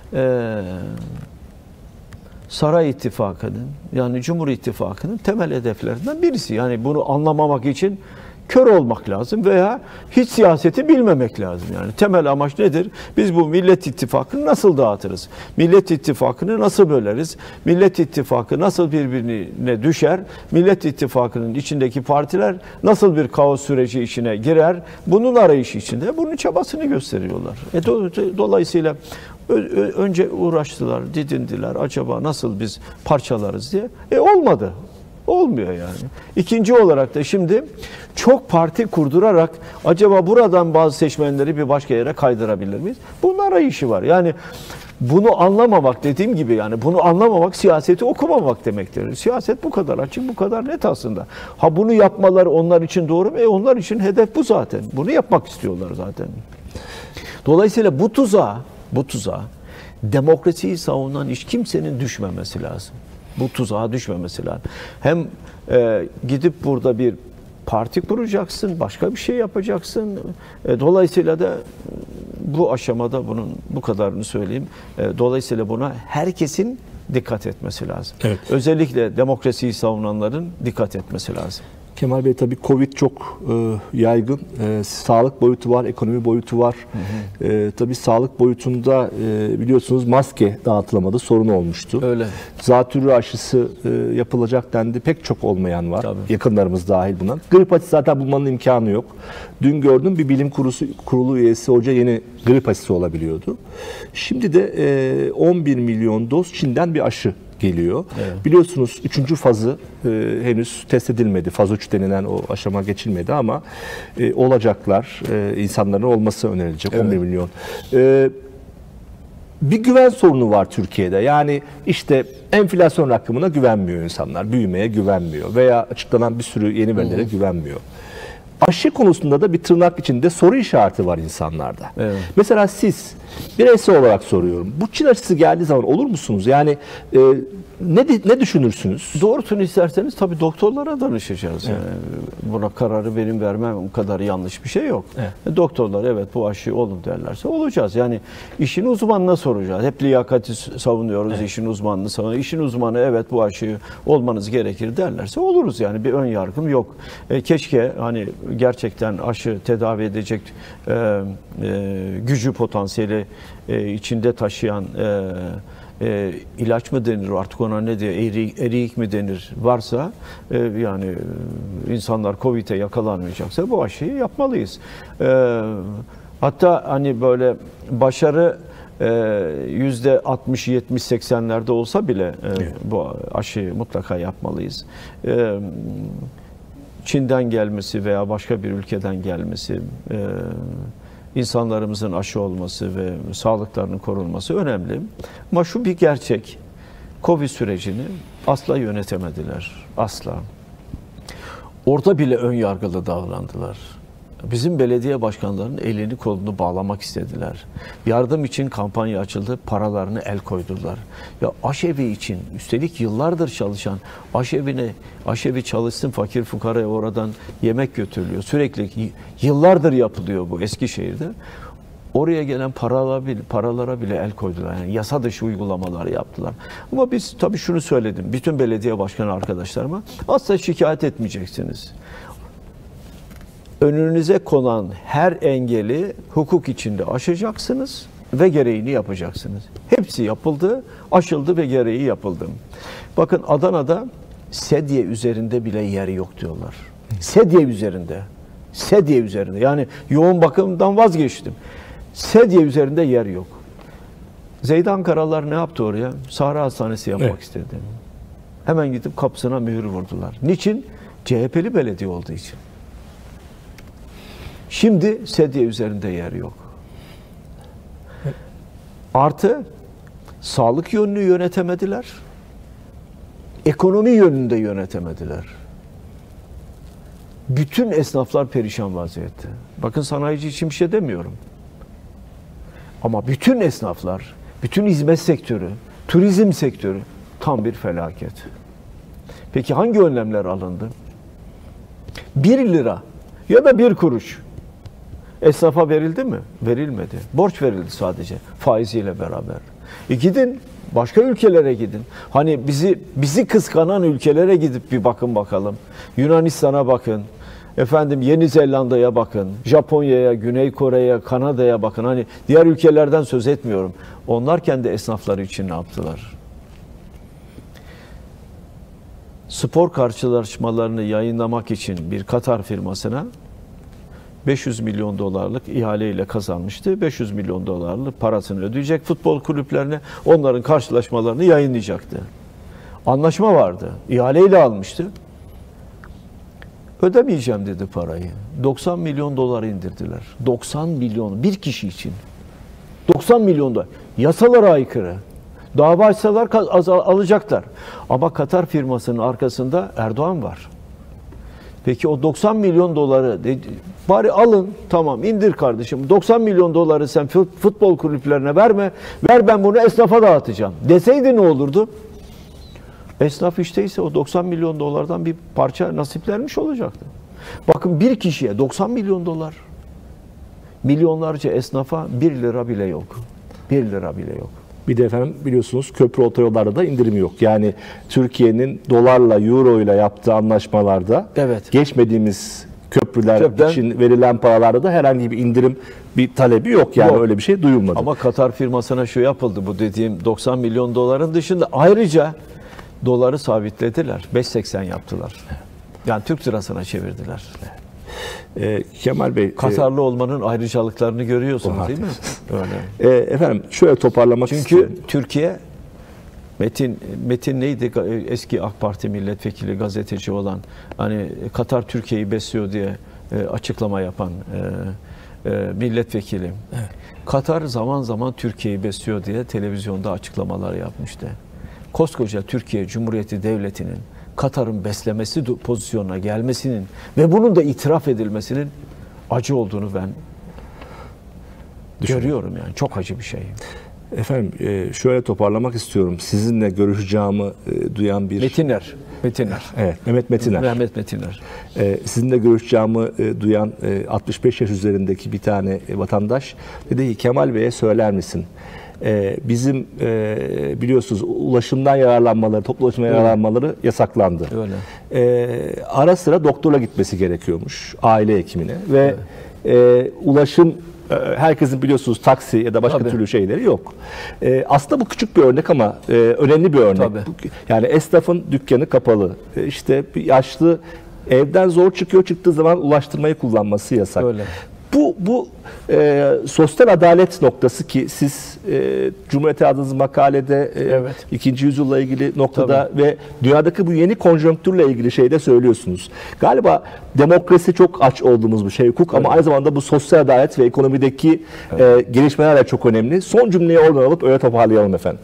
Saray İttifakı'nın yani Cumhur İttifakı'nın temel hedeflerinden birisi. Yani bunu anlamamak için kör olmak lazım veya hiç siyaseti bilmemek lazım. Yani temel amaç nedir? Biz bu Millet İttifakı'nı nasıl dağıtırız? Millet İttifakı'nı nasıl böleriz? Millet İttifakı nasıl birbirine düşer? Millet İttifakı'nın içindeki partiler nasıl bir kaos süreci içine girer? Bunun arayışı içinde bunun çabasını gösteriyorlar. Dolayısıyla önce uğraştılar, didindiler. Acaba nasıl biz parçalarız diye. Olmadı. Olmuyor yani. İkinci olarak da şimdi çok parti kurdurarak acaba buradan bazı seçmenleri bir başka yere kaydırabilir miyiz? Bunun arayışı var. Yani bunu anlamamak, dediğim gibi, yani bunu anlamamak siyaseti okumamak demektir. Siyaset bu kadar açık, bu kadar net aslında. Ha, bunu yapmaları onlar için doğru mu? Onlar için hedef bu zaten. Bunu yapmak istiyorlar zaten. Dolayısıyla bu tuzağa demokrasiyi savunan hiç kimsenin düşmemesi lazım. Bu tuzağa düşmemesi lazım. Hem gidip burada bir parti kuracaksın, başka bir şey yapacaksın. Dolayısıyla da bu aşamada bunun bu kadarını söyleyeyim. Dolayısıyla buna herkesin dikkat etmesi lazım. Evet. Özellikle demokrasiyi savunanların dikkat etmesi lazım. Kemal Bey, tabii Covid çok yaygın. Sağlık boyutu var, ekonomi boyutu var. Tabii sağlık boyutunda biliyorsunuz maske dağıtılamadı, sorun olmuştu. Öyle. Zatürre aşısı yapılacak dendi. Pek çok olmayan var. Tabii. Yakınlarımız dahil buna. Grip aşısı zaten bulmanın imkanı yok. Dün gördüm, bir bilim kurulu üyesi hoca yeni grip aşısı olabiliyordu. Şimdi de 11 milyon doz Çin'den bir aşı geliyor. Evet. Biliyorsunuz 3. fazı henüz test edilmedi. Faz 3 denilen o aşama geçilmedi ama olacaklar. İnsanların olması önerilecek. Evet. 11 milyon. Bir güven sorunu var Türkiye'de. Yani işte enflasyon rakamına güvenmiyor insanlar. Büyümeye güvenmiyor. Veya açıklanan bir sürü yeni verilere güvenmiyor. Aşı konusunda da bir tırnak içinde soru işareti var insanlarda. Evet. Mesela siz bireysel olarak soruyorum. Bu Çin aşısı geldiği zaman olur musunuz? Yani ne düşünürsünüz? Doğrusunu isterseniz tabii doktorlara danışacağız. Evet. Yani buna kararı benim vermem kadar yanlış bir şey yok. Evet. Doktorlar evet bu aşı olun derlerse olacağız. Yani işin uzmanına soracağız. Hep liyakati savunuyoruz, evet. İşin uzmanını savunuyoruz. İşin uzmanı evet bu aşıyı olmanız gerekir derlerse oluruz. Yani bir ön yargım yok. Keşke hani gerçekten aşı tedavi edecek gücü, potansiyeli içinde taşıyan ilaç mı denir artık ona, ne diye, eriyik mi denir varsa yani insanlar Covid'e yakalanmayacaksa bu aşıyı yapmalıyız. Hatta hani böyle başarı %60, 70, 80'lerde olsa bile evet. Bu aşıyı mutlaka yapmalıyız. Çin'den gelmesi veya başka bir ülkeden gelmesi, insanlarımızın aşı olması ve sağlıklarının korunması önemli. Ama şu bir gerçek, Covid sürecini asla yönetemediler. Asla. Orada bile ön yargılı davrandılar. Bizim belediye başkanlarının elini kolunu bağlamak istediler. Yardım için kampanya açıldı, paralarını el koydular. Ya aşevi için, üstelik yıllardır çalışan aşevi çalışsın, fakir fukaraya oradan yemek götürülüyor. Sürekli yıllardır yapılıyor bu Eskişehir'de. Oraya gelen paralara bile el koydular. Yani yasa dışı uygulamalar yaptılar. Ama biz tabii şunu söyledim bütün belediye başkanı arkadaşlarıma, asla şikayet etmeyeceksiniz. Önünüze konan her engeli hukuk içinde aşacaksınız ve gereğini yapacaksınız. Hepsi yapıldı, aşıldı ve gereği yapıldı. Bakın Adana'da sedye üzerinde bile yer yok diyorlar. Sedye üzerinde. Sedye üzerinde. Yani yoğun bakımdan vazgeçtim. Sedye üzerinde yer yok. Zeydan Ankaralılar ne yaptı oraya? Sahra Hastanesi yapmak istedi. Hemen gidip kapısına mühür vurdular. Niçin? CHP'li belediye olduğu için. Şimdi sedye üzerinde yer yok. Artı sağlık yönünü yönetemediler. Ekonomi yönünde yönetemediler. Bütün esnaflar perişan vaziyette. Bakın sanayici için bir şey demiyorum. Ama bütün esnaflar, bütün hizmet sektörü, turizm sektörü tam bir felaket. Peki hangi önlemler alındı? 1 lira ya da 1 kuruş esnafa verildi mi? Verilmedi. Borç verildi sadece faiziyle beraber. Gidin başka ülkelere gidin. Hani bizi kıskanan ülkelere gidip bir bakın bakalım. Yunanistan'a bakın. efendim Yeni Zelanda'ya bakın, Japonya'ya, Güney Kore'ye, Kanada'ya bakın. Hani diğer ülkelerden söz etmiyorum. Onlar kendi esnafları için ne yaptılar? Spor karşılaşmalarını yayınlamak için bir Katar firmasına 500 milyon dolarlık ihaleyle kazanmıştı. 500 milyon dolarlık parasını ödeyecek futbol kulüplerine, onların karşılaşmalarını yayınlayacaktı. Anlaşma vardı. İhaleyle almıştı. Ödemeyeceğim dedi parayı. 90 milyon dolar indirdiler. 90 milyon bir kişi için. 90 milyon dolar. Yasalara aykırı. Dava açsalar alacaklar. Ama Katar firmasının arkasında Erdoğan var. Peki o 90 milyon doları bari alın, tamam indir kardeşim. 90 milyon doları sen futbol kulüplerine verme. Ver, ben bunu esnafa dağıtacağım. Deseydi ne olurdu? Esnaf işteyse o 90 milyon dolardan bir parça nasiplenmiş olacaktı. Bakın bir kişiye 90 milyon dolar. Milyonlarca esnafa 1 lira bile yok. 1 lira bile yok. Bir de efendim biliyorsunuz köprü otoyollarda da indirim yok. Yani Türkiye'nin dolarla, euro ile yaptığı anlaşmalarda geçmediğimiz köprüler için verilen paralarda da herhangi bir indirim, bir talebi yok. Yani öyle bir şey duyulmadı. Ama Katar firmasına şu yapıldı, bu dediğim 90 milyon doların dışında ayrıca doları sabitlediler. 5.80 yaptılar. Yani Türk lirasına çevirdiler. Kemal Bey, Katarlı olmanın ayrıcalıklarını görüyorsunuz değil mi? Öyle. Efendim şöyle toparlamak istiyorum. Çünkü Türkiye, Metin neydi, eski AK Parti milletvekili, gazeteci olan, hani Katar Türkiye'yi besliyor diye açıklama yapan milletvekili. Evet. Katar zaman zaman Türkiye'yi besliyor diye televizyonda açıklamalar yapmıştı. Koskoca Türkiye Cumhuriyeti Devleti'nin Katar'ın beslemesi pozisyonuna gelmesinin ve bunun da itiraf edilmesinin acı olduğunu ben görüyorum yani. Çok acı bir şey. Efendim şöyle toparlamak istiyorum. Sizinle görüşeceğimi duyan bir... Metiner. Evet, Mehmet Metiner. Mehmet Metiner. Sizinle görüşeceğimi duyan 65 yaş üzerindeki bir tane vatandaş dedi ki Kemal Bey'e söyler misin? Bizim biliyorsunuz ulaşımdan yararlanmaları, toplu ulaşımdan yararlanmaları yasaklandı. Öyle. Ara sıra doktora gitmesi gerekiyormuş, aile hekimine ve ulaşım, herkesin biliyorsunuz taksi ya da başka türlü şeyleri yok. Aslında bu küçük bir örnek ama önemli bir örnek. Yani esnafın dükkanı kapalı, işte bir yaşlı evden zor çıkıyor, çıktığı zaman ulaştırmayı kullanması yasak. Öyle. Bu sosyal adalet noktası ki siz Cumhuriyet'e yazdığınız makalede 2. yüzyılla ilgili noktada ve dünyadaki bu yeni konjonktürle ilgili şeyde söylüyorsunuz. Galiba demokrasi çok aç olduğumuz bir şey, hukuk, ama aynı zamanda bu sosyal adalet ve ekonomideki gelişmeler de çok önemli. Son cümleyi oradan alıp öyle toparlayalım efendim.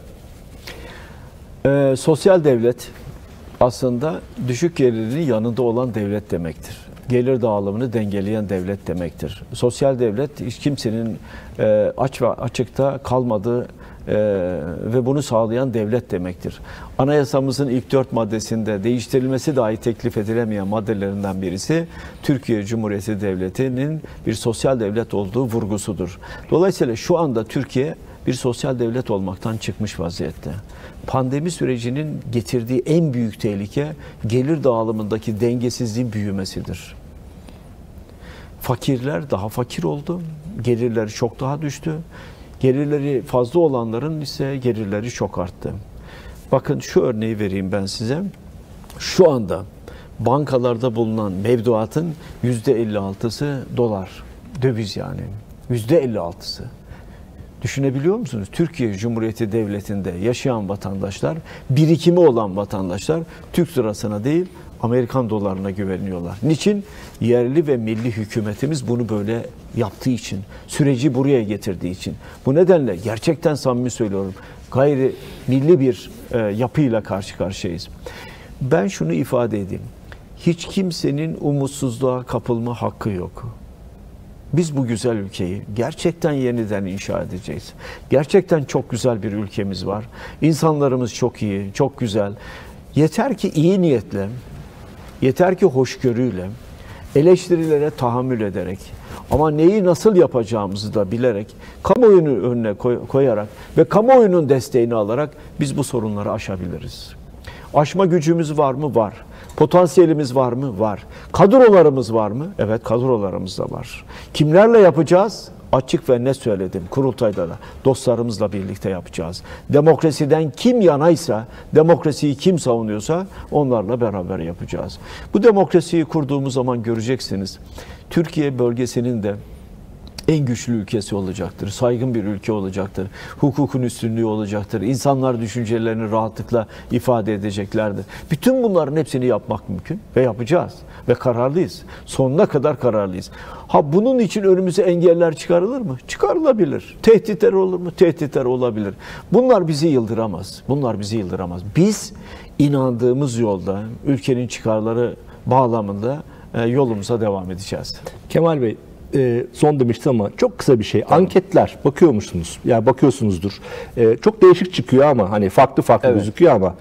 Sosyal devlet aslında düşük gelirlinin yanında olan devlet demektir. Gelir dağılımını dengeleyen devlet demektir. Sosyal devlet hiç kimsenin aç ve açıkta kalmadığı ve bunu sağlayan devlet demektir. Anayasamızın ilk 4 maddesinde değiştirilmesi dahi teklif edilemeyen maddelerinden birisi Türkiye Cumhuriyeti Devleti'nin bir sosyal devlet olduğu vurgusudur. Dolayısıyla şu anda Türkiye bir sosyal devlet olmaktan çıkmış vaziyette. Pandemi sürecinin getirdiği en büyük tehlike gelir dağılımındaki dengesizliğin büyümesidir. Fakirler daha fakir oldu, gelirleri çok daha düştü. Gelirleri fazla olanların ise gelirleri çok arttı. Bakın şu örneği vereyim ben size. Şu anda bankalarda bulunan mevduatın %56'sı dolar, döviz yani. %56'sı. Düşünebiliyor musunuz? Türkiye Cumhuriyeti Devleti'nde yaşayan vatandaşlar, birikimi olan vatandaşlar Türk lirasına değil Amerikan dolarına güveniyorlar. Niçin? Yerli ve milli hükümetimiz bunu böyle yaptığı için, süreci buraya getirdiği için. Bu nedenle gerçekten samimi söylüyorum, gayri milli bir yapıyla karşı karşıyayız. Ben şunu ifade edeyim. Hiç kimsenin umutsuzluğa kapılma hakkı yok. Biz bu güzel ülkeyi gerçekten yeniden inşa edeceğiz. Gerçekten çok güzel bir ülkemiz var. İnsanlarımız çok iyi, çok güzel. Yeter ki iyi niyetle, yeter ki hoşgörüyle, eleştirilere tahammül ederek, ama neyi nasıl yapacağımızı da bilerek, kamuoyunu önüne koyarak ve kamuoyunun desteğini alarak biz bu sorunları aşabiliriz. Aşma gücümüz var mı? Var. Potansiyelimiz var mı? Var. Kadrolarımız var mı? Evet, kadrolarımız da var. Kimlerle yapacağız? Açık ve net söyledim kurultayda da. Dostlarımızla birlikte yapacağız. Demokrasiden kim yanaysa, demokrasiyi kim savunuyorsa onlarla beraber yapacağız. Bu demokrasiyi kurduğumuz zaman göreceksiniz. Türkiye bölgesinin de en güçlü ülkesi olacaktır. Saygın bir ülke olacaktır. Hukukun üstünlüğü olacaktır. İnsanlar düşüncelerini rahatlıkla ifade edeceklerdir. Bütün bunların hepsini yapmak mümkün ve yapacağız. Ve kararlıyız. Sonuna kadar kararlıyız. Ha, bunun için önümüze engeller çıkarılır mı? Çıkarılabilir. Tehditler olur mu? Tehditler olabilir. Bunlar bizi yıldıramaz. Bunlar bizi yıldıramaz. Biz inandığımız yolda, ülkenin çıkarları bağlamında yolumuza devam edeceğiz. Kemal Bey, son demiştim ama çok kısa bir şey. Tamam. Anketler bakıyor musunuz? Yani bakıyorsunuzdur. Çok değişik çıkıyor ama hani farklı evet. Gözüküyor ama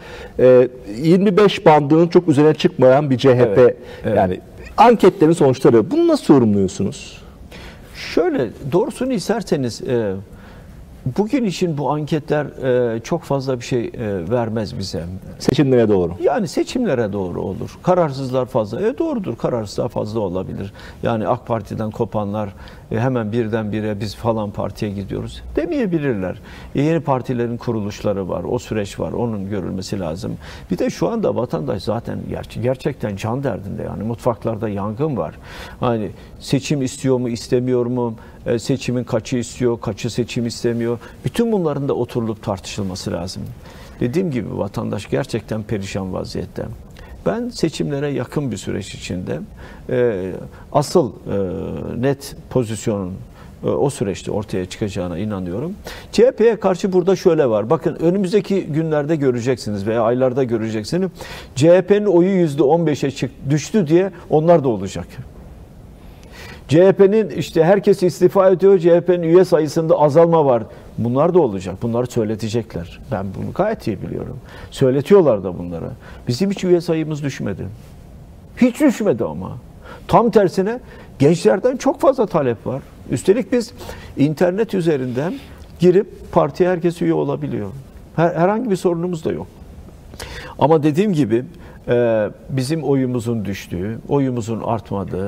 25 bandının çok üzerine çıkmayan bir CHP evet. Yani anketlerin sonuçları. Bunu nasıl yorumluyorsunuz? Şöyle, doğrusunu isterseniz bugün için bu anketler çok fazla bir şey vermez bize. Seçimlere doğru. Yani seçimlere doğru olur. Kararsızlar fazla. Doğrudur, kararsızlar fazla olabilir. Yani AK Parti'den kopanlar hemen birdenbire biz falan partiye gidiyoruz demeyebilirler. Yeni partilerin kuruluşları var, o süreç var, onun görülmesi lazım. Bir de şu anda vatandaş zaten gerçekten can derdinde, yani mutfaklarda yangın var. Hani seçim istiyor mu, istemiyor mu? Seçimin kaçı istiyor, kaçı seçim istemiyor. Bütün bunların da oturulup tartışılması lazım. Dediğim gibi vatandaş gerçekten perişan vaziyette. Ben seçimlere yakın bir süreç içinde asıl net pozisyonun o süreçte ortaya çıkacağına inanıyorum. CHP'ye karşı burada şöyle var. Bakın önümüzdeki günlerde göreceksiniz veya aylarda göreceksiniz. CHP'nin oyu %15'e düştü diye onlar da olacak. CHP'nin işte herkes istifa ediyor, CHP'nin üye sayısında azalma var. Bunlar da olacak. Bunları söyletecekler. Ben bunu gayet iyi biliyorum. Söyletiyorlar da bunları. Bizim hiç üye sayımız düşmedi. Hiç düşmedi ama. Tam tersine gençlerden çok fazla talep var. Üstelik biz internet üzerinden girip partiye herkes üye olabiliyor. Herhangi bir sorunumuz da yok. Ama dediğim gibi bizim oyumuzun düştüğü, oyumuzun artmadığı,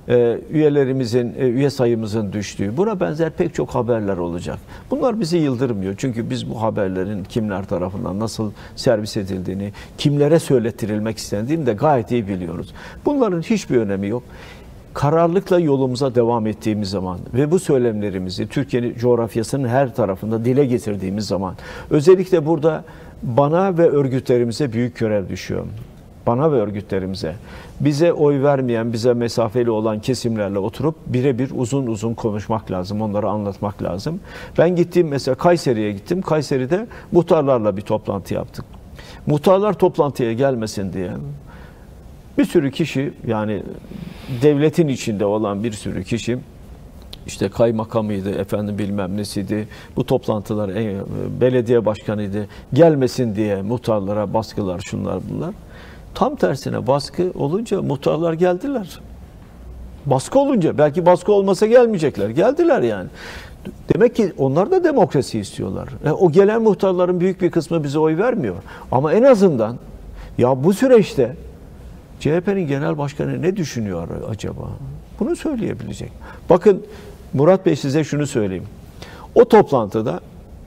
üye sayımızın düştüğü, buna benzer pek çok haberler olacak. Bunlar bizi yıldırmıyor. Çünkü biz bu haberlerin kimler tarafından nasıl servis edildiğini, kimlere söylettirilmek istendiğini de gayet iyi biliyoruz. Bunların hiçbir önemi yok. Kararlılıkla yolumuza devam ettiğimiz zaman ve bu söylemlerimizi Türkiye'nin coğrafyasının her tarafında dile getirdiğimiz zaman, özellikle burada bana ve örgütlerimize büyük görev düşüyor. Bana ve örgütlerimize, bize oy vermeyen, bize mesafeli olan kesimlerle oturup birebir uzun uzun konuşmak lazım, onları anlatmak lazım. Ben gittim mesela Kayseri'ye gittim. Kayseri'de muhtarlarla bir toplantı yaptık. Muhtarlar toplantıya gelmesin diye bir sürü kişi, yani devletin içinde olan bir sürü kişi, işte kaymakamıydı, efendim bilmem nesiydi, bu toplantılar belediye başkanıydı, gelmesin diye muhtarlara baskılar, şunlar bunlar. Tam tersine baskı olunca muhtarlar geldiler. Baskı olunca, belki baskı olmasa gelmeyecekler. Geldiler yani. Demek ki onlar da demokrasi istiyorlar. O gelen muhtarların büyük bir kısmı bize oy vermiyor. Ama en azından ya bu süreçte CHP'nin genel başkanı ne düşünüyor acaba? Bunu söyleyebilecek. Bakın Murat Bey, size şunu söyleyeyim. O toplantıda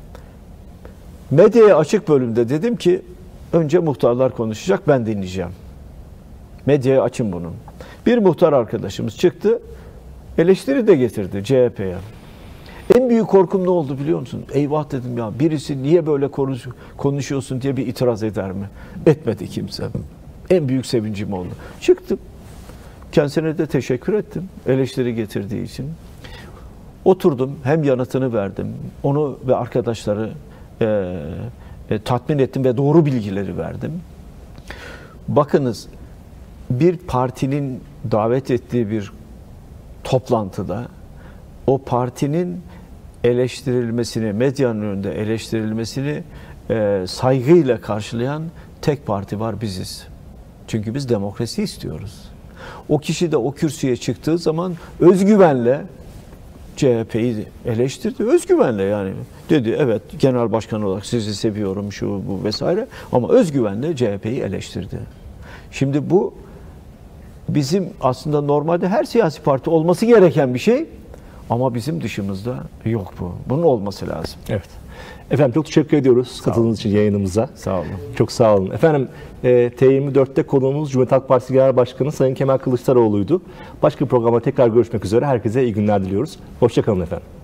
medyaya açık bölümde dedim ki önce muhtarlar konuşacak, ben dinleyeceğim. Medyaya açın bunu. Bir muhtar arkadaşımız çıktı, eleştiri de getirdi CHP'ye. En büyük korkum ne oldu biliyor musun? Eyvah dedim ya, birisi niye böyle konuşuyorsun diye bir itiraz eder mi? Etmedi kimse. En büyük sevincim oldu. Çıktım. Kendisine de teşekkür ettim eleştiri getirdiği için. Oturdum, hem yanıtını verdim, onu ve arkadaşları tatmin ettim ve doğru bilgileri verdim. Bakınız, bir partinin davet ettiği bir toplantıda o partinin eleştirilmesini, medyanın önünde eleştirilmesini saygıyla karşılayan tek parti var, biziz. Çünkü biz demokrasi istiyoruz. O kişi de o kürsüye çıktığı zaman özgüvenle CHP'yi eleştirdi. Özgüvenle yani. Dedi evet, genel başkan olarak sizi seviyorum, şu bu vesaire. Ama özgüvenle CHP'yi eleştirdi. Şimdi bu bizim aslında normalde her siyasi parti olması gereken bir şey ama bizim dışımızda yok bu. Bunun olması lazım. Evet. Efendim çok teşekkür ediyoruz katıldığınız için yayınımıza. Sağ olun. Çok sağ olun. Efendim T24'te konuğumuz Cumhuriyet Halk Partisi Genel Başkanı Sayın Kemal Kılıçdaroğlu'ydu. Başka bir programda tekrar görüşmek üzere. Herkese iyi günler diliyoruz. Hoşça kalın efendim.